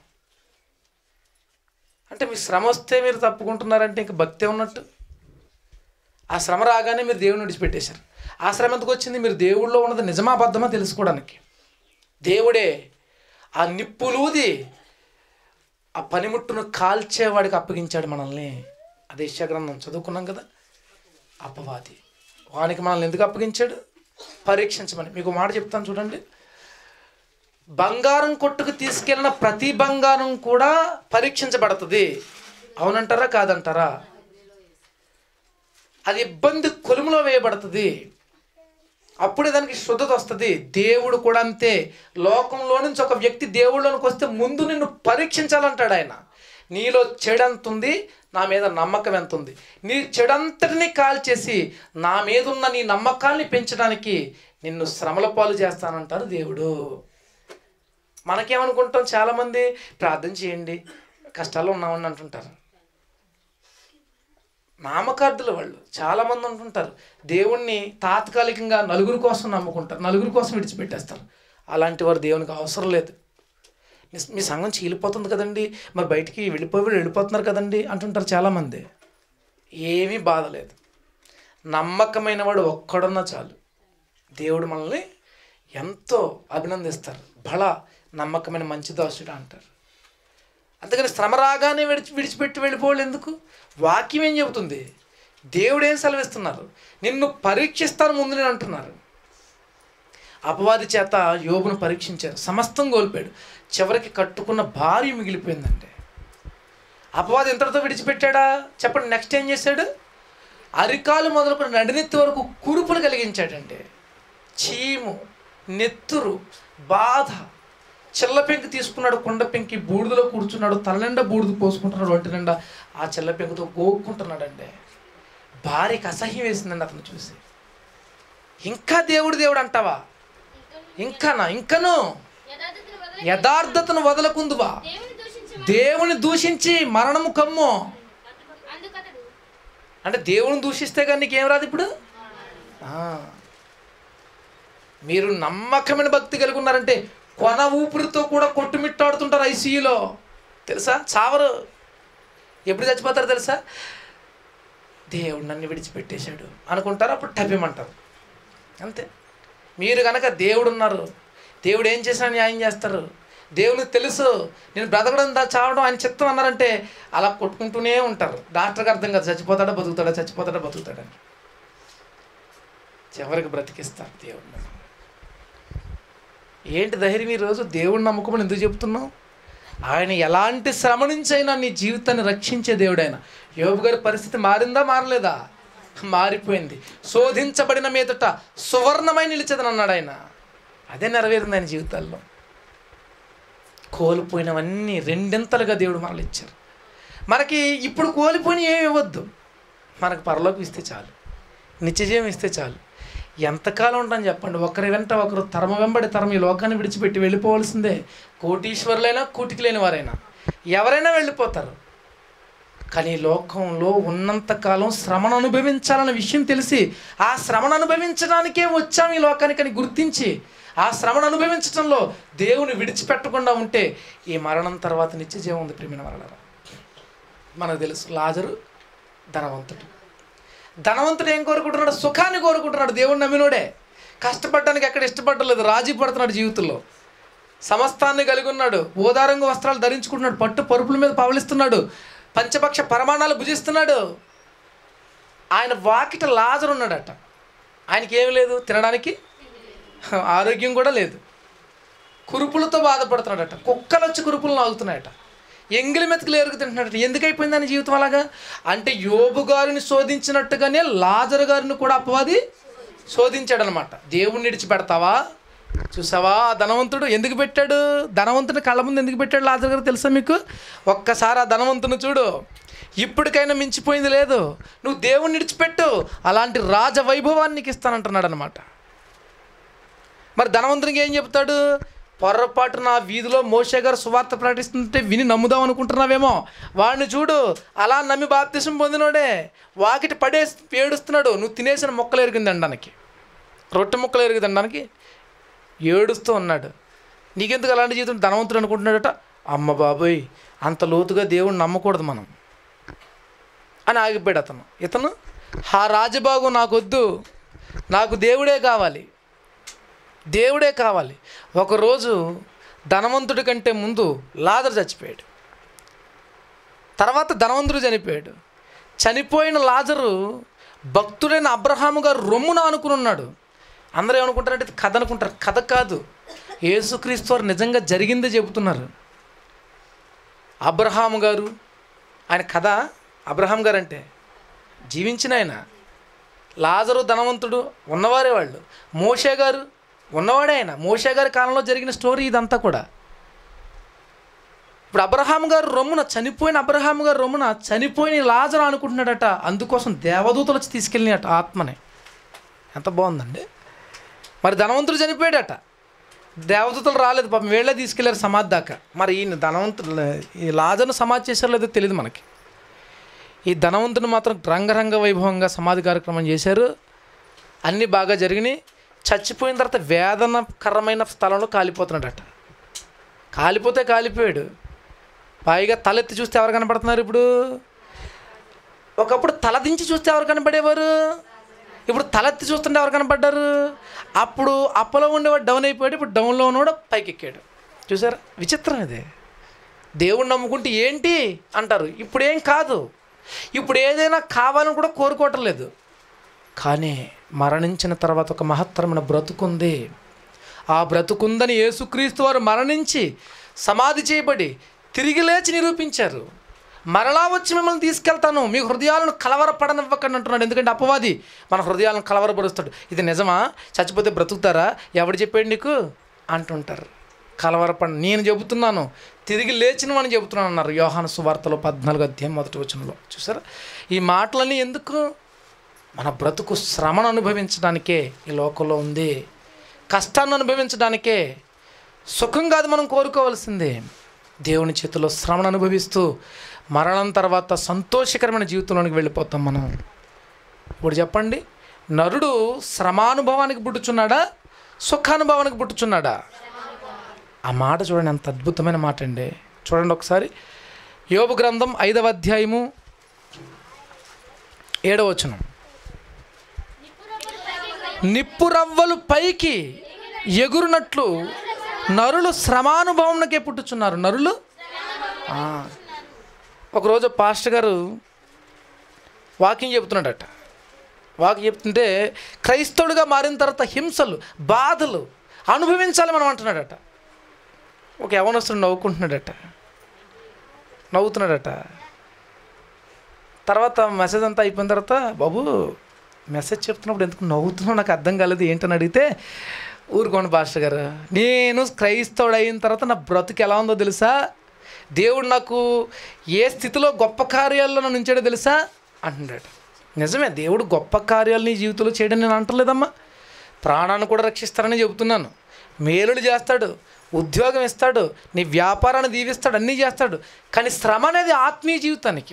అంటే మీ శ్రమ వస్తే మీరు తప్పుకుంటున్నారంటే ఇంక భక్తి ఉన్నట్టు. ఆ శ్రమ రాగానే మీరు దేవుని విడిచిపెట్టేశారు. ఆ శ్రమ ఎందుకు వచ్చింది? మీరు దేవుడిలో ఉన్నది నిజమా అబద్ధమా తెలుసుకోవడానికి. దేవుడే ఆ నిప్పులూది ఆ పనిముట్టును కాల్చేవాడికి అప్పగించాడు మనల్ని. అదే యెషయా గ్రంథం చదువుకున్నాం కదా. అపవాది వానికి మనల్ని ఎందుకు అప్పగించాడు? పరీక్షించమని. మీకు మాట చెప్తాను చూడండి. బంగారం కొట్టుకు తీసుకెళ్ళిన ప్రతి బంగారం కూడా పరీక్షించబడుతుంది. అవునంటారా కాదంటారా? అది ఇబ్బంది కొలుములో వేయబడుతుంది. అప్పుడే దానికి శుద్ధత వస్తుంది. దేవుడు కూడా అంతే. లోకంలో నుంచి ఒక వ్యక్తి దేవుళ్ళలోకి వస్తే ముందు నిన్ను పరీక్షించాలంటాడు ఆయన. నీలో చెడంత ఉంది, నా మీద నమ్మకం ఎంత ఉంది. నీ చెడంతటిని కాల్చేసి నా మీద ఉన్న నీ నమ్మకాన్ని పెంచడానికి నిన్ను శ్రమల పాలు చేస్తానంటారు దేవుడు. మనకేమనుకుంటాం, చాలామంది ప్రార్థన చేయండి కష్టాలు ఉన్నామని అంటుంటారు. నామకార్థులు వాళ్ళు చాలామంది అంటుంటారు. దేవుణ్ణి తాత్కాలికంగా నలుగురి కోసం నమ్ముకుంటారు, నలుగురి కోసం విడిచిపెట్టేస్తారు. అలాంటి వారు దేవునికి అవసరం లేదు. మీ సంఘం చీలిపోతుంది కదండి, మరి బయటికి వెళ్ళిపోతున్నారు కదండి అంటుంటారు చాలామంది. ఏమీ బాధ లేదు. నమ్మకమైన వాడు ఒక్కడున్నా చాలు, దేవుడు మనల్ని ఎంతో అభినందిస్తారు. బలా నమ్మకమైన మంచి దాసుడు అంటారు. అందుకని శ్రమ రాగానే విడిచిపెట్టి వెళ్ళిపోవాలి ఎందుకు? వాక్యం ఏం చెబుతుంది? దేవుడు ఏం సెలవిస్తున్నారు? నిన్ను పరీక్షిస్తాను ముందు నేను అంటున్నారు. అపవాది చేత యోబును పరీక్షించారు, సమస్తం కోల్పోయాడు. చివరికి కట్టుకున్న భార్య మిగిలిపోయిందండి. అపవాది ఇంతటితో విడిచిపెట్టాడా? చెప్పండి. నెక్స్ట్ ఏం చేశాడు? అరికాలు మొదలుకొని నడినెత్తి వరకు కురుపులు కలిగించాడండి. చీము, నెత్తురు, బాధ. చెల్ల పెంకు తీసుకున్నాడు, కుండ పెంకి బూడిదలో కూర్చున్నాడు, తలనిండా బూడిద పోసుకుంటున్నాడు, ఒంటి నిండా ఆ చెల్ల పెంకుతో గోక్కుంటున్నాడండి. భార్యకి అసహ్యం వేసిందండి అతను చూసి. ఇంకా దేవుడు అంటావా? ఇంకను యథార్థతను వదలకుందువా? దేవుని దూషించి మరణము కమ్ము. అంటే దేవుని దూషిస్తే కానీ నీకేం రాదు. ఇప్పుడు మీరు నమ్మకమైన భక్తి కలిగి ఉన్నారంటే కొన ఊపిరితో కూడా కొట్టుమిట్టాడుతుంటారు ఐసీయూలో. తెలుసా? చావరు. ఎప్పుడు చచ్చిపోతారు తెలుసా? దేవుడు నన్ను విడిచిపెట్టేశాడు అనుకుంటారు, అప్పుడు టపిమంటారు. అంతే. మీరు కనుక దేవుడు ఉన్నారు, దేవుడు ఏం చేసినా న్యాయం చేస్తారు, దేవునికి తెలుసు నేను బ్రతకడం చావడం ఆయన చిత్తం అన్నారంటే అలా కొట్టుకుంటూనే ఉంటారు. డాక్టర్కి అర్థం కాదు చచ్చిపోతాడా బతుకుతాడా, చచ్చిపోతాడా బతుకుతాడని. చివరికి బ్రతికిస్తారు దేవుడు. ఏంటి ధైర్యం ఈరోజు? దేవుడిని నమ్ముకోమని ఎందుకు చెప్తున్నావు? ఆయన ఎలాంటి శ్రమ నుంచి అయినా నీ జీవితాన్ని రక్షించే దేవుడు ఆయన. యోబు గారి పరిస్థితి మారిందా మారలేదా? మారిపోయింది. శోధించబడిన మీదట సువర్ణమై నిలిచేదని అన్నాడు ఆయన. అదే నెరవేరింది ఆయన జీవితాల్లో. కోల్పోయినవన్నీ రెండింతలుగా దేవుడు మనల్ని ఇచ్చారు. మనకి ఇప్పుడు కోల్పోయిన ఏమి ఇవ్వద్దు, మనకు పరలోకం ఇస్తే చాలు, నిత్యజీవం ఇస్తే చాలు. ఎంతకాలం ఉంటాను చెప్పండి? ఒకరి వెంట ఒకరు తరమ వెంబడి తరం ఈ లోకాన్ని విడిచిపెట్టి వెళ్ళిపోవాల్సిందే. కోటీశ్వరులైనా కూటికి లేని వారైనా ఎవరైనా వెళ్ళిపోతారు. కానీ లోకంలో ఉన్నంతకాలం శ్రమను అనుభవించాలన్న విషయం తెలిసి ఆ శ్రమను అనుభవించడానికే వచ్చాము ఈ లోకానికి అని గుర్తించి ఆ శ్రమను అనుభవించడంలో దేవుని విడిచిపెట్టకుండా ఉంటే ఈ మరణం తర్వాత నిత్యజీవం ఉంది. ప్రియమైన వారలారా, మనకు తెలుసు లాజరు ధనవంతుడు ఏం కోరుకుంటున్నాడు? సుఖాన్ని కోరుకుంటున్నాడు. దేవుడిని నమ్మినోడే. కష్టపడడానికి ఎక్కడ ఇష్టపడలేదు, రాజీ పడుతున్నాడు జీవితంలో. సమస్తాన్ని కలిగి ఉన్నాడు, ఓదారంగు వస్త్రాలు ధరించుకుంటున్నాడు, పట్టు పరుపుల మీద పవలిస్తున్నాడు, పంచపక్ష పరమాణాలు భుజిస్తున్నాడు. ఆయన వాకిట లాజరు ఉన్నాడట. ఆయనకి ఏమి లేదు, తినడానికి ఆరోగ్యం కూడా లేదు, కురుపులతో బాధపడుతున్నాడట. కుక్కలు వచ్చి కురుపులు నాగుతున్నాయట, ఎంగిలి మెతుకులు ఎరుగు తింటున్నాడట. ఎందుకు అయిపోయింది ఆయన జీవితం అలాగా? అంటే యోబు గారిని శోధించినట్టుగానే లాజరు గారిని కూడా అపవాది శోధించాడనమాట. దేవుణ్ణి విడిచిపెడతావా? చూసావా ధనవంతుడు ఎందుకు పెట్టాడు? ధనవంతుని కళ్ళ ముందు ఎందుకు పెట్టాడు లాజరు గారు తెలుసా మీకు? ఒక్కసారి ఆ ధనవంతుని చూడు, ఇప్పటికైనా మించిపోయింది లేదు. నువ్వు దేవుణ్ణి విడిచిపెట్టు, అలాంటి రాజవైభవాన్ని నీకు ఇస్తానంటున్నాడు అనమాట. మరి ధనవంతునికి ఏం చెప్తాడు? పొర్రపాటు నా వీధిలో మోషే గారు సువార్త ప్రకటిస్తుంటే విని నమ్ముదాం అనుకుంటున్నావేమో, వాడిని చూడు, అలా నమ్మి బాప్తిసం పొందినోడే వాకిటి పడేసి ఏడుస్తున్నాడు. నువ్వు తినేసిన మొక్కలు ఎరిగింది అనడానికి, రొట్టె ముక్కలు ఎరిగింది అనడానికి ఏడుస్తూ ఉన్నాడు. నీకెందుకు అలాంటి జీవితం? ధనవంతుడు అనుకుంటున్నాడట. అమ్మ బాబోయ్, అంత లోతుగా దేవుణ్ణి నమ్మకూడదు మనం అని ఆగిపోయాడు ఇతను. ఆ రాజభోగం నాకొద్దు, నాకు దేవుడే కావాలి, దేవుడే కావాలి. ఒకరోజు ధనవంతుడి కంటే ముందు లాజరు చచ్చిపోయాడు, తర్వాత ధనవంతుడు చనిపోయాడు. చనిపోయిన లాజరు భక్తుడైన అబ్రహాము గారు రొమ్మున అనుకుని ఉన్నాడు. అందరూ ఏమనుకుంటారంటే కథ అనుకుంటారు. కథ కాదు, యేసుక్రీస్తు వారు నిజంగా జరిగిందే చెబుతున్నారు. అబ్రహాము గారు, ఆయన కథ. అబ్రహాం గారు అంటే జీవించిన ఆయన, లాజరు ధనవంతుడు ఉన్నవారే వాళ్ళు. మోషే గారు ఉన్నవాడే ఆయన. మోషే గారి కాలంలో జరిగిన స్టోరీ ఇదంతా కూడా. ఇప్పుడు అబ్రహాం గారు రొమ్మున, చనిపోయిన అబ్రహాం గారు రొమ్మున చనిపోయిన లాజరు అనుకుంటున్నాడట. అందుకోసం దేవదూతలు వచ్చి తీసుకెళ్ళినట ఆత్మని. ఎంత బాగుందండి. మరి ధనవంతుడు చనిపోయాడట, దేవదూతలు రాలేదు పాపం, వీళ్ళే తీసుకెళ్లారు సమాధి దాకా. మరి ఈయన ధనవంతుడు ఈ లాజరును సమాధి చేశారో లేదో తెలియదు మనకి. ఈ ధనవంతుని మాత్రం రంగరంగ వైభవంగా సమాధి కార్యక్రమం చేశారు. అన్నీ బాగా జరిగినాయి. చచ్చిపోయిన తర్వాత వేదనకరమైన స్థలంలో కాలిపోతున్నాడట. కాలిపోతే కాలిపోయాడు. పైగా తలెత్తి చూస్తే ఎవరు కనపడుతున్నారు ఇప్పుడు? ఒకప్పుడు తల దించి చూస్తే ఎవరు కనపడేవారు? ఇప్పుడు తలెత్తి చూస్తుంటే ఎవరు కనపడ్డారు? అప్పుడు అప్పలో ఉండేవాడు డౌన్ అయిపోయాడు, ఇప్పుడు డౌన్లో ఉన్నవాడు పైకి ఎక్కాడు. చూసారా, విచిత్రం ఇది. దేవుణ్ణి నమ్ముకుంటే ఏంటి అంటారు. ఇప్పుడు ఏం కాదు, ఇప్పుడు ఏదైనా కావాలని కూడా కోరుకోవటం లేదు. కానీ మరణించిన తర్వాత ఒక మహత్తరమైన బ్రతుకుంది. ఆ బ్రతుకుందని యేసుక్రీస్తు వారు మరణించి సమాధి చేయబడి తిరిగి లేచి నిరూపించారు. మరలా వచ్చి మిమ్మల్ని తీసుకెళ్తాను, మీ హృదయాలను కలవరపడనివ్వకండి అంటున్నాడు. ఎందుకంటే అపవాది మన హృదయాలను కలవరపరుస్తాడు. ఇది నిజమా? చచ్చిపోతే బ్రతుకుతారా? ఎవడు చెప్పాడు నీకు అంటుంటారు. కలవరపడ, నేను చెబుతున్నాను, తిరిగి లేచినవని చెబుతున్నాను అన్నారు యోహాను సువార్తలో 14వ అధ్యాయం 1వ వచనంలో. చూసారా, ఈ మాటలన్నీ ఎందుకు? మన బ్రతుకు శ్రమను అనుభవించడానికే ఈ లోకంలో ఉంది, కష్టాన్ని అనుభవించడానికే. సుఖం కాదు మనం కోరుకోవాల్సిందే. దేవుని చేతిలో శ్రమను అనుభవిస్తూ మరణం తర్వాత సంతోషకరమైన జీవితంలోనికి వెళ్ళిపోతాం మనం. ఇప్పుడు చెప్పండి, నరుడు శ్రమానుభవానికి పుట్టుచున్నాడా, సుఖానుభవానికి పుట్టుచున్నాడా? ఆ మాట చూడండి, ఎంత అద్భుతమైన మాట అండి. చూడండి ఒకసారి, యోబు గ్రంథం 5వ అధ్యాయము 7వ వచనం. నిప్పురవ్వలు పైకి ఎగురునట్లు నరులు శ్రమానుభవంకే పుట్టుచున్నారు. నరులు ఒకరోజు పాస్టర్ గారు వాకింగ్ చెబుతున్నాడట. వాకింగ్ చెప్తుంటే క్రైస్తవుడిగా మారిన తర్వాత హింసలు, బాధలు అనుభవించాలి మనం అంటున్నాడట. ఒక యవనస్తుడు నవ్వుతున్నాడట. తర్వాత మెసేజ్ అంతా అయిపోయిన తర్వాత, బాబు మెసేజ్ చెప్తున్నప్పుడు ఎందుకు నవ్వుతున్నావు, నాకు అర్థం కాలేదు ఏంటని అడిగితే, ఊరుకోండి పాస్టర్ గారు, నేను క్రైస్తవుడు అయిన తర్వాత నా బ్రతుకు ఎలా ఉందో తెలుసా, దేవుడు నాకు ఏ స్థితిలో గొప్ప కార్యాల్లో నన్ను ఉంచాడో తెలుసా అంటున్నాడు. నిజమే, దేవుడు గొప్ప కార్యాలు నీ జీవితంలో చేయడం నేను అంటలేదమ్మా. ప్రాణాన్ని కూడా రక్షిస్తారని చెబుతున్నాను. మేలుడు చేస్తాడు, ఉద్యోగం ఇస్తాడు, నీ వ్యాపారాన్ని దీవిస్తాడు, అన్నీ చేస్తాడు. కానీ శ్రమ అనేది ఆత్మీయ జీవితానికి.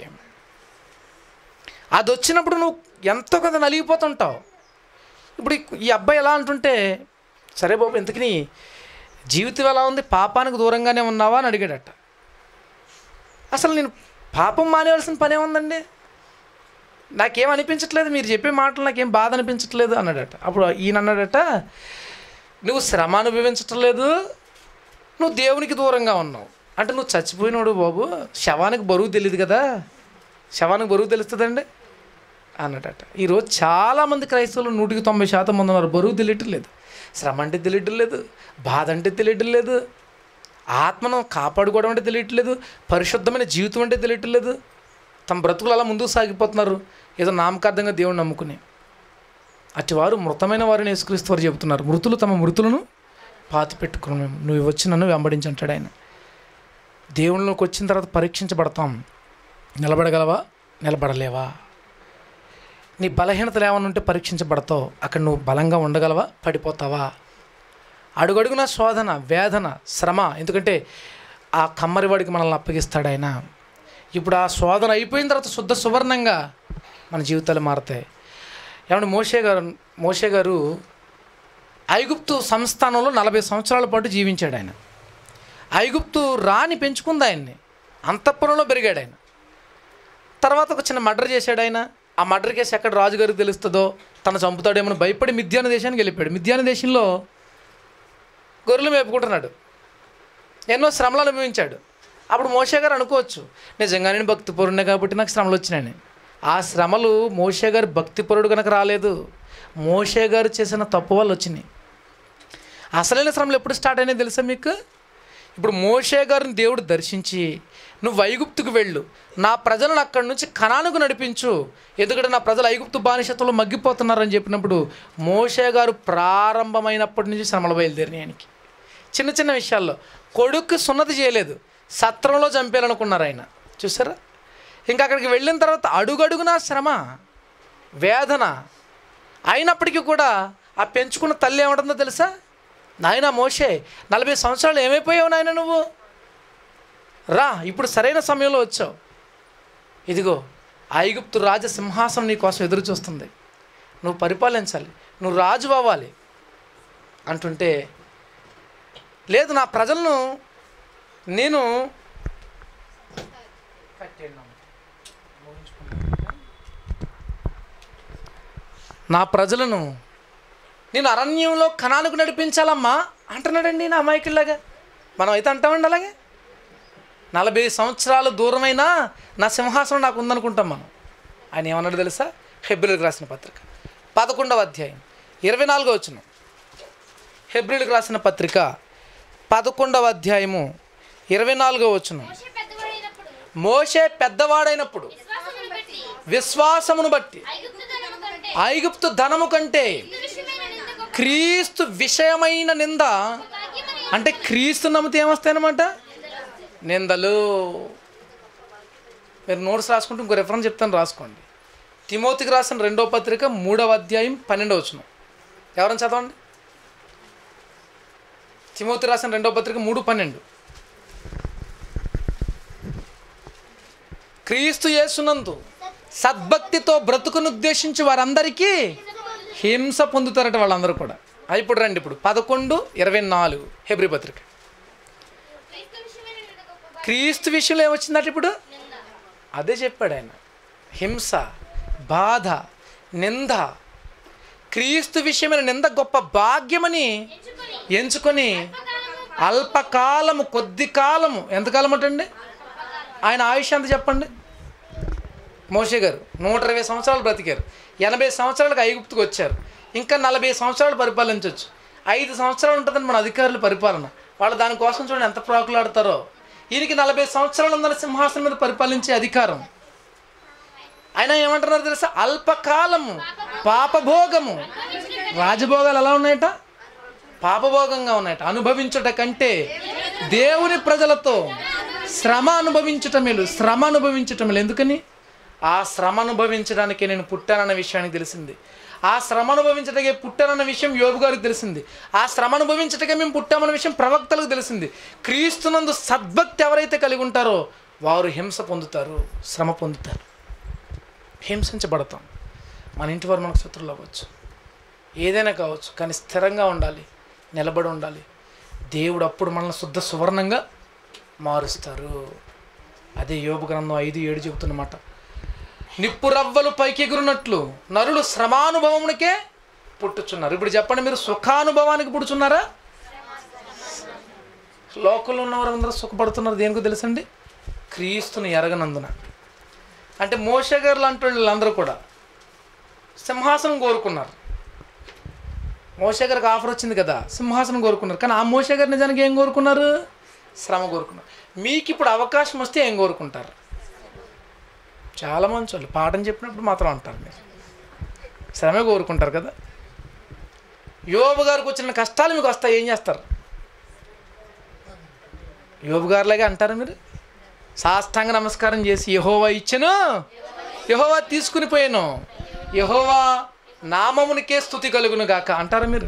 అది వచ్చినప్పుడు నువ్వు ఎంతో కొంత నలిగిపోతుంటావు. ఇప్పుడు ఈ అబ్బాయి ఎలా అంటుంటే, సరే బాబు ఇంతకీ నీ జీవితం ఎలా ఉంది, పాపానికి దూరంగానే ఉన్నావా అని అడిగాడట. అసలు నేను పాపం మానేవలసిన పనే ఉందండి, నాకేం అనిపించట్లేదు, మీరు చెప్పే మాటలు నాకేం బాధ అనిపించట్లేదు అన్నాడట. అప్పుడు ఈయన అన్నాడట, నువ్వు శ్రమ అనుభవించటం లేదు, నువ్వు దేవునికి దూరంగా ఉన్నావు. అంటే నువ్వు చచ్చిపోయినాడు బాబు, శవానికి బరువు తెలియదు కదా, శవానికి బరువు తెలుస్తుందండి అన్నట. ఈరోజు చాలామంది క్రైస్తవులు 100% మంది ఉన్నారు, బరువు తెలియటం లేదు, శ్రమ అంటే తెలియటం లేదు, బాధ అంటే తెలియటం లేదు, ఆత్మను కాపాడుకోవడం అంటే తెలియటం లేదు, పరిశుద్ధమైన జీవితం అంటే తెలియటం లేదు. తమ బ్రతుకులు అలా ముందుకు సాగిపోతున్నారు ఏదో నామకార్థంగా దేవుని నమ్ముకుని. అటువారు మృతమైన వారిని యేసుక్రీస్తు వారు చెబుతున్నారు, మృతులు తమ మృతులను పాతి పెట్టుకుని నువ్వు వచ్చి నన్ను వెంబడించి అంటాడు ఆయన. దేవుళ్ళలోకి వచ్చిన తర్వాత పరీక్షించబడతాం. నిలబడగలవా, నిలబడలేవా? నీ బలహీనతలు ఏమైనా ఉంటే పరీక్షించబడతావు. అక్కడ నువ్వు బలంగా ఉండగలవా, పడిపోతావా? అడుగడుగున శోధన, వేదన, శ్రమ. ఎందుకంటే ఆ కమ్మరివాడికి మనల్ని అప్పగిస్తాడు ఆయన. ఇప్పుడు ఆ శోధన అయిపోయిన తర్వాత శుద్ధ సువర్ణంగా మన జీవితాలు మారుతాయి. ఏమంటే మోషే గారు ఐగుప్తు సంస్థానంలో 40 సంవత్సరాల పాటు జీవించాడు ఆయన. ఐగుప్తు రాణి పెంచుకుంది ఆయన్ని, అంతఃపురంలో పెరిగాడు ఆయన. తర్వాత ఒక చిన్న మర్డర్ చేశాడు ఆయన, ఆ మర్డర్ కేసు ఎక్కడ రాజుగారికి తెలుస్తుందో తను చంపుతాడేమో భయపడి మిద్యాను దేశానికి వెళ్ళిపోయాడు. మిద్యాను దేశంలో గొర్రెలు మేపుకుంటున్నాడు, ఎన్నో శ్రమలు అనుభవించాడు. అప్పుడు మోషే గారు అనుకోవచ్చు, నిజంగా నేను భక్తిపరుడినే కాబట్టి నాకు శ్రమలు వచ్చినాయని. ఆ శ్రమలు మోషే గారు భక్తిపరుడు కనుక రాలేదు, మోషే గారు చేసిన తప్పు వల్ల వచ్చినాయి. అసలైన శ్రమలు ఎప్పుడు స్టార్ట్ అయినాయి తెలుసా మీకు? ఇప్పుడు మోషే గారిని దేవుడు దర్శించి, నువ్వు ఐగుప్తుకు వెళ్ళు, నా ప్రజలను అక్కడి నుంచి కనానుకు నడిపించు, ఎందుకంటే నా ప్రజలు ఐగుప్తు బానిసత్వంలో మగ్గిపోతున్నారని చెప్పినప్పుడు మోషే గారు ప్రారంభమైనప్పటి నుంచి శ్రమలు బయలుదేరినాయి ఆయనకి. చిన్న చిన్న విషయాల్లో కొడుకు సున్నతి చేయలేదు, సత్రంలో చంపేయాలనుకున్నారు ఆయన. చూసారా? ఇంకా అక్కడికి వెళ్ళిన తర్వాత అడుగడుగునా శ్రమ, వేదన. అయినప్పటికీ కూడా ఆ పెంచుకున్న తల్లి ఏమంటుందో తెలుసా? నాయన మోషే, 40 సంవత్సరాలు ఏమైపోయావు నాయన నువ్వు, రా, ఇప్పుడు సరైన సమయంలో వచ్చావు. ఇదిగో ఐగుప్తు రాజ సింహాసనం నీ కోసం ఎదురు చూస్తుంది, నువ్వు పరిపాలించాలి, నువ్వు రాజు అవ్వాలి అంటుంటే, లేదు నా ప్రజలను నేను అరణ్యంలో కనానుకు నడిపించాలమ్మా అంటున్నాడండి నా అమాయకుల్లాగా. మనం అయితే అంటామండి అలాగే. 40 సంవత్సరాలు దూరమైనా నా సింహాసనం నాకు ఉందనుకుంటాం మనం. ఆయన ఏమన్నాడు తెలుసా? హెబ్రీలకు రాసిన పత్రిక 11వ అధ్యాయం 24వ వచనం. హెబ్రీలకు రాసిన పత్రిక 11వ అధ్యాయము 24వ వచనం. మోషే పెద్దవాడైనప్పుడు విశ్వాసమును బట్టి ఐగుప్తు ధనము కంటే క్రీస్తు విషయమైన నింద, అంటే క్రీస్తు నమ్మితే ఏమొస్తాయన్నమాట? నిందలు. మీరు నోట్స్ రాసుకుంటే ఇంకో రెఫరెన్స్ చెప్తాను, రాసుకోండి. తిమోతికి రాసిన 2వ పత్రిక 3వ అధ్యాయం 12వ వచనం. ఎవరైనా చదవండి. తిమోతి రాసిన 2వ పత్రిక 3:12. క్రీస్తు యేసునందు సద్భక్తితో బ్రతుకును ఉద్దేశించి వారందరికీ హింస పొందుతారట వాళ్ళందరూ కూడా. ఇప్పుడు రండి, ఇప్పుడు 11:24 హెబ్రీ పత్రిక. క్రీస్తు విషయంలో ఏమొచ్చిందట ఇప్పుడు? అదే చెప్పాడు ఆయన. హింస, బాధ, నింద. క్రీస్తు విషయమైన నింద గొప్ప భాగ్యమని ఎంచుకొని అల్పకాలము, కొద్ది కాలము. ఎంతకాలం అంటండి ఆయన ఆయుష్ ఎంత చెప్పండి? మోషే గారు 120 సంవత్సరాలు బ్రతికారు, 80 సంవత్సరాలకు ఐగుప్తుకు వచ్చారు, ఇంకా 40 సంవత్సరాలు పరిపాలించవచ్చు. 5 సంవత్సరాలు ఉంటుందని మన అధికారుల పరిపాలన. వాళ్ళు దానికోసం చూడండి ఎంత ప్రాకులాడతారో. ఈయనకి 40 సంవత్సరాలు ఉందని సింహాసనం మీద పరిపాలించే అధికారం. ఆయన ఏమంటున్నారు తెలుసా? అల్పకాలము, పాపభోగము. రాజభోగాలు ఎలా ఉన్నాయట? పాపభోగంగా ఉన్నాయట. అనుభవించుట కంటే దేవుని ప్రజలతో శ్రమ అనుభవించటం మేలు. శ్రమ అనుభవించటం మేలు. ఎందుకని? ఆ శ్రమ అనుభవించడానికే నేను పుట్టానన్న విషయానికి తెలిసింది. ఆ శ్రమ అనుభవించటకే పుట్టానన్న విషయం యోబు గారికి తెలిసింది. ఆ శ్రమ అనుభవించటకే మేము పుట్టామన్న విషయం ప్రవక్తలకు తెలిసింది. క్రీస్తునందు సద్భక్తి ఎవరైతే కలిగి ఉంటారో వారు హింస పొందుతారు, శ్రమ పొందుతారు, హింసించబడతాం. మన ఇంటి వారు మనకు శత్రువులు అవ్వచ్చు, ఏదైనా కావచ్చు, కానీ స్థిరంగా ఉండాలి, నిలబడి ఉండాలి. దేవుడు అప్పుడు మనల్ని శుద్ధ సువర్ణంగా మారుస్తారు. అదే యోబు గ్రంథం 5:7 చెబుతున్నమాట. నిప్పు రవ్వలు పైకి ఎగురున్నట్లు నరులు శ్రమానుభవమునికే పుట్టుచున్నారు. ఇప్పుడు చెప్పండి, మీరు సుఖానుభవానికి పుడుచున్నారా? లోకంలో ఉన్నవారు అందరూ సుఖపడుతున్నారు. దేనికో తెలుసండి? క్రీస్తుని ఎరగనందున. అంటే మోషే గారు లాంటి వాళ్ళందరూ కూడా సింహాసనం కోరుకున్నారు. మోషే గారికి ఆఫర్ వచ్చింది కదా, సింహాసనం కోరుకున్నారు. కానీ ఆ మోషే గారు నిజానికి ఏం కోరుకున్నారు? శ్రమ కోరుకున్నారు. మీకు ఇప్పుడు అవకాశం వస్తే ఏం కోరుకుంటారు? చాలా మంచి వాళ్ళు పాఠం చెప్పినప్పుడు మాత్రం అంటారు, మీరు శ్రమే కోరుకుంటారు కదా. యోబు గారికి వచ్చిన కష్టాలు మీకు వస్తాయి, ఏం చేస్తారు? యోబు గారిలాగే అంటారు మీరు? సాష్టాంగ నమస్కారం చేసి యెహోవా ఇచ్చెను, యెహోవా తీసుకుని పోయాను, యెహోవా నామమునికే స్తుతి కలుగును గాక అంటారు మీరు?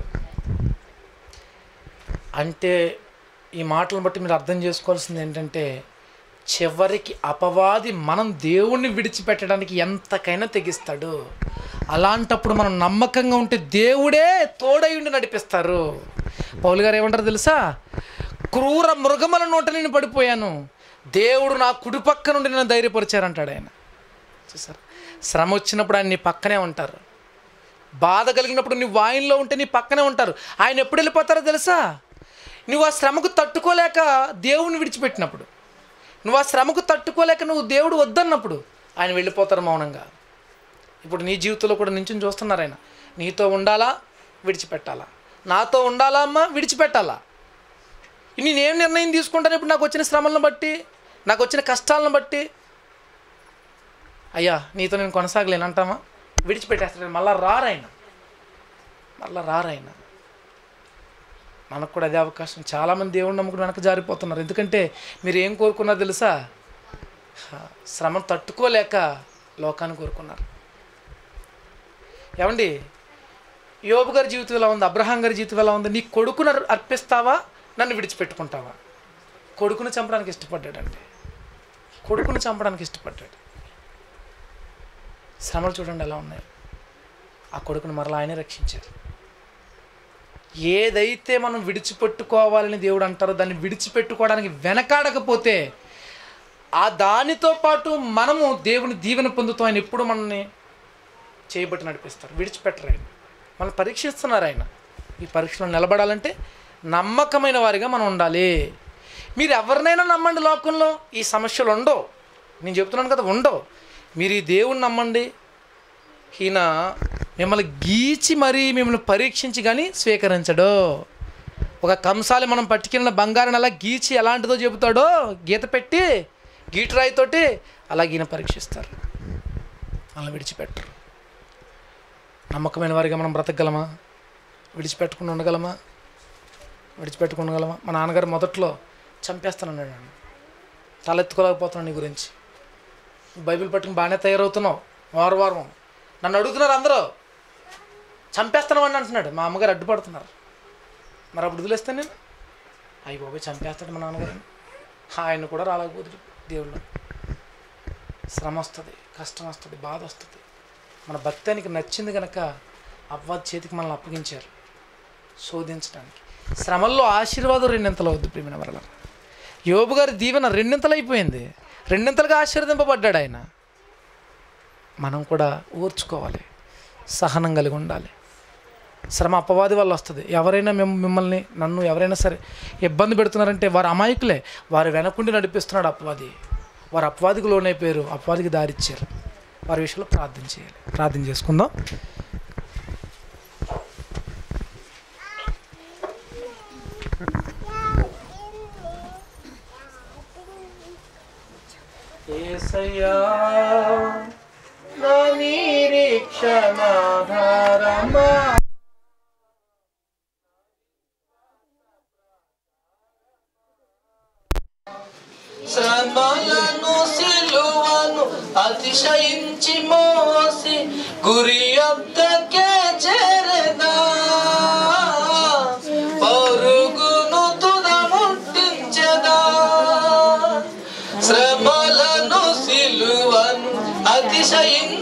అంటే ఈ మాటలను బట్టి మీరు అర్థం చేసుకోవాల్సింది ఏంటంటే, చివరికి అపవాది మనం దేవుణ్ణి విడిచిపెట్టడానికి ఎంతకైనా తెగిస్తాడు. అలాంటప్పుడు మనం నమ్మకంగా ఉంటే దేవుడే తోడయుండి నడిపిస్తారు. పౌలు గారు ఏమంటారు తెలుసా? క్రూర మృగముల నోట నేను పడిపోయాను, దేవుడు నా కుడి పక్క నుండి నన్ను ధైర్యపరిచారంటాడు ఆయన. చూసారు, శ్రమ వచ్చినప్పుడు ఆయన నీ పక్కనే ఉంటారు. బాధ కలిగినప్పుడు నువ్వు ఆయనలో ఉంటే నీ పక్కనే ఉంటారు. ఆయన ఎప్పుడు వెళ్ళిపోతారో తెలుసా? నువ్వు ఆ శ్రమకు తట్టుకోలేక దేవుని విడిచిపెట్టినప్పుడు, నువ్వు ఆ శ్రమకు తట్టుకోలేక నువ్వు దేవుడు వద్దన్నప్పుడు ఆయన వెళ్ళిపోతారు మౌనంగా. ఇప్పుడు నీ జీవితంలో కూడా నించుని చూస్తున్నారు ఆయన. నీతో ఉండాలా, విడిచిపెట్టాలా? నాతో ఉండాలా అమ్మా, విడిచిపెట్టాలా? నేనేం నిర్ణయం తీసుకుంటాను ఇప్పుడు? నాకు వచ్చిన శ్రమలను బట్టి, నాకు వచ్చిన కష్టాలను బట్టి, అయ్యా నీతో నేను కొనసాగలేను అంటామా? విడిచిపెట్టేస్తాడు. మళ్ళీ రారాయన. మనకు కూడా అదే అవకాశం. చాలామంది దేవుడిని నమ్ముకుని వెనక జారిపోతున్నారు. ఎందుకంటే మీరు ఏం కోరుకున్నారు తెలుసా? శ్రమను తట్టుకోలేక లోకాన్ని కోరుకున్నారు. ఏమండి, యోబు గారి జీవితం ఎలా ఉంది? అబ్రహాం గారి జీవితం ఎలా ఉంది? నీ కొడుకును అర్పిస్తావా, నన్ను విడిచిపెట్టుకుంటావా? కొడుకును చంపడానికి ఇష్టపడ్డాడండి. కొడుకును చంపడానికి ఇష్టపడ్డాడు. శ్రమలు చూడండి ఎలా ఉన్నాయి. ఆ కొడుకును మరలా ఆయనే రక్షించారు. ఏదైతే మనం విడిచిపెట్టుకోవాలని దేవుడు అంటారో దాన్ని విడిచిపెట్టుకోవడానికి వెనకాడకపోతే ఆ దానితో పాటు మనము దేవుని దీవెన పొందుతాం. ఆయన ఎప్పుడు మనల్ని చేయబట్టి నడిపిస్తారు. విడిచిపెట్టరు. ఆయన మనల్ని పరీక్షిస్తున్నారు. ఆయన ఈ పరీక్షలో నిలబడాలంటే నమ్మకమైన వారిగా మనం ఉండాలి. మీరు ఎవరినైనా నమ్మండి, లోకంలో ఈ సమస్యలు ఉండవు. నేను చెప్తున్నాను కదా, ఉండవు. మీరు ఈ దేవుణ్ణి నమ్మండి, ఈయన మిమ్మల్ని గీచి మరీ మిమ్మల్ని పరీక్షించి కానీ స్వీకరించడు. ఒక కంసాలి మనం పట్టుకెళ్ళిన బంగారాన్ని అలా గీచి ఎలాంటిదో చెబుతాడో, గీత పెట్టి గీటరాయితోటి అలా ఈయన పరీక్షిస్తారు. అలా విడిచిపెట్టరు. నమ్మకమైన వారిగా మనం బ్రతకగలమా? విడిచిపెట్టుకుని ఉండగలమా? మా నాన్నగారు మొదట్లో చంపేస్తానన్నాడు. తలెత్తుకోలేకపోతున్నాను నీ గురించి. బైబిల్ పట్టుకుని బాగానే తయారవుతున్నావు, వారం నన్ను అడుగుతున్నారు అందరూ, చంపేస్తానని అంటున్నాడు. మా అమ్మగారు అడ్డుపడుతున్నారు. మరి అప్పుడు వదిలేస్తే నేను, అయ్యి బాబోయ్ చంపేస్తాడు మా నాన్నగారు. ఆయన కూడా రాలేకపోతుంది. దేవుళ్ళు శ్రమ వస్తుంది, కష్టం వస్తుంది, బాధ వస్తుంది. మన భక్తి ఆయనకి నచ్చింది కనుక అవ్వ చేతికి మనల్ని అప్పగించారు శోధించడానికి. శ్రమల్లో ఆశీర్వాదం రెండింతలు అవుద్ది ప్రియమైన వరల. యోబు గారి దీవెన రెండింతలు అయిపోయింది. రెండింతలుగా ఆశీర్వదింపబడ్డాడు ఆయన. మనం కూడా ఓర్చుకోవాలి, సహనం కలిగి ఉండాలి. శ్రమ అపవాది వల్ల వస్తుంది. ఎవరైనా మిమ్మల్ని, నన్ను ఎవరైనా సరే ఇబ్బంది పెడుతున్నారంటే వారు అమాయకులే. వారు వెనకుండి నడిపిస్తున్నాడు అపవాది. వారు అపవాదికి లోనైపోయారు, అపవాదికి దారిచ్చారు. వారి విషయంలో ప్రార్థన చేయాలి. ప్రార్థన చేసుకుందాం. యేసయ్యా నా నిరీక్షణాధారమా, శ్రమలను సిలువను అతిశయించి మోసి గురి యొద్దకే చేరదా, పరుగును తుద ముట్టించదా. శ్రమలను సిలువను అతిశయించి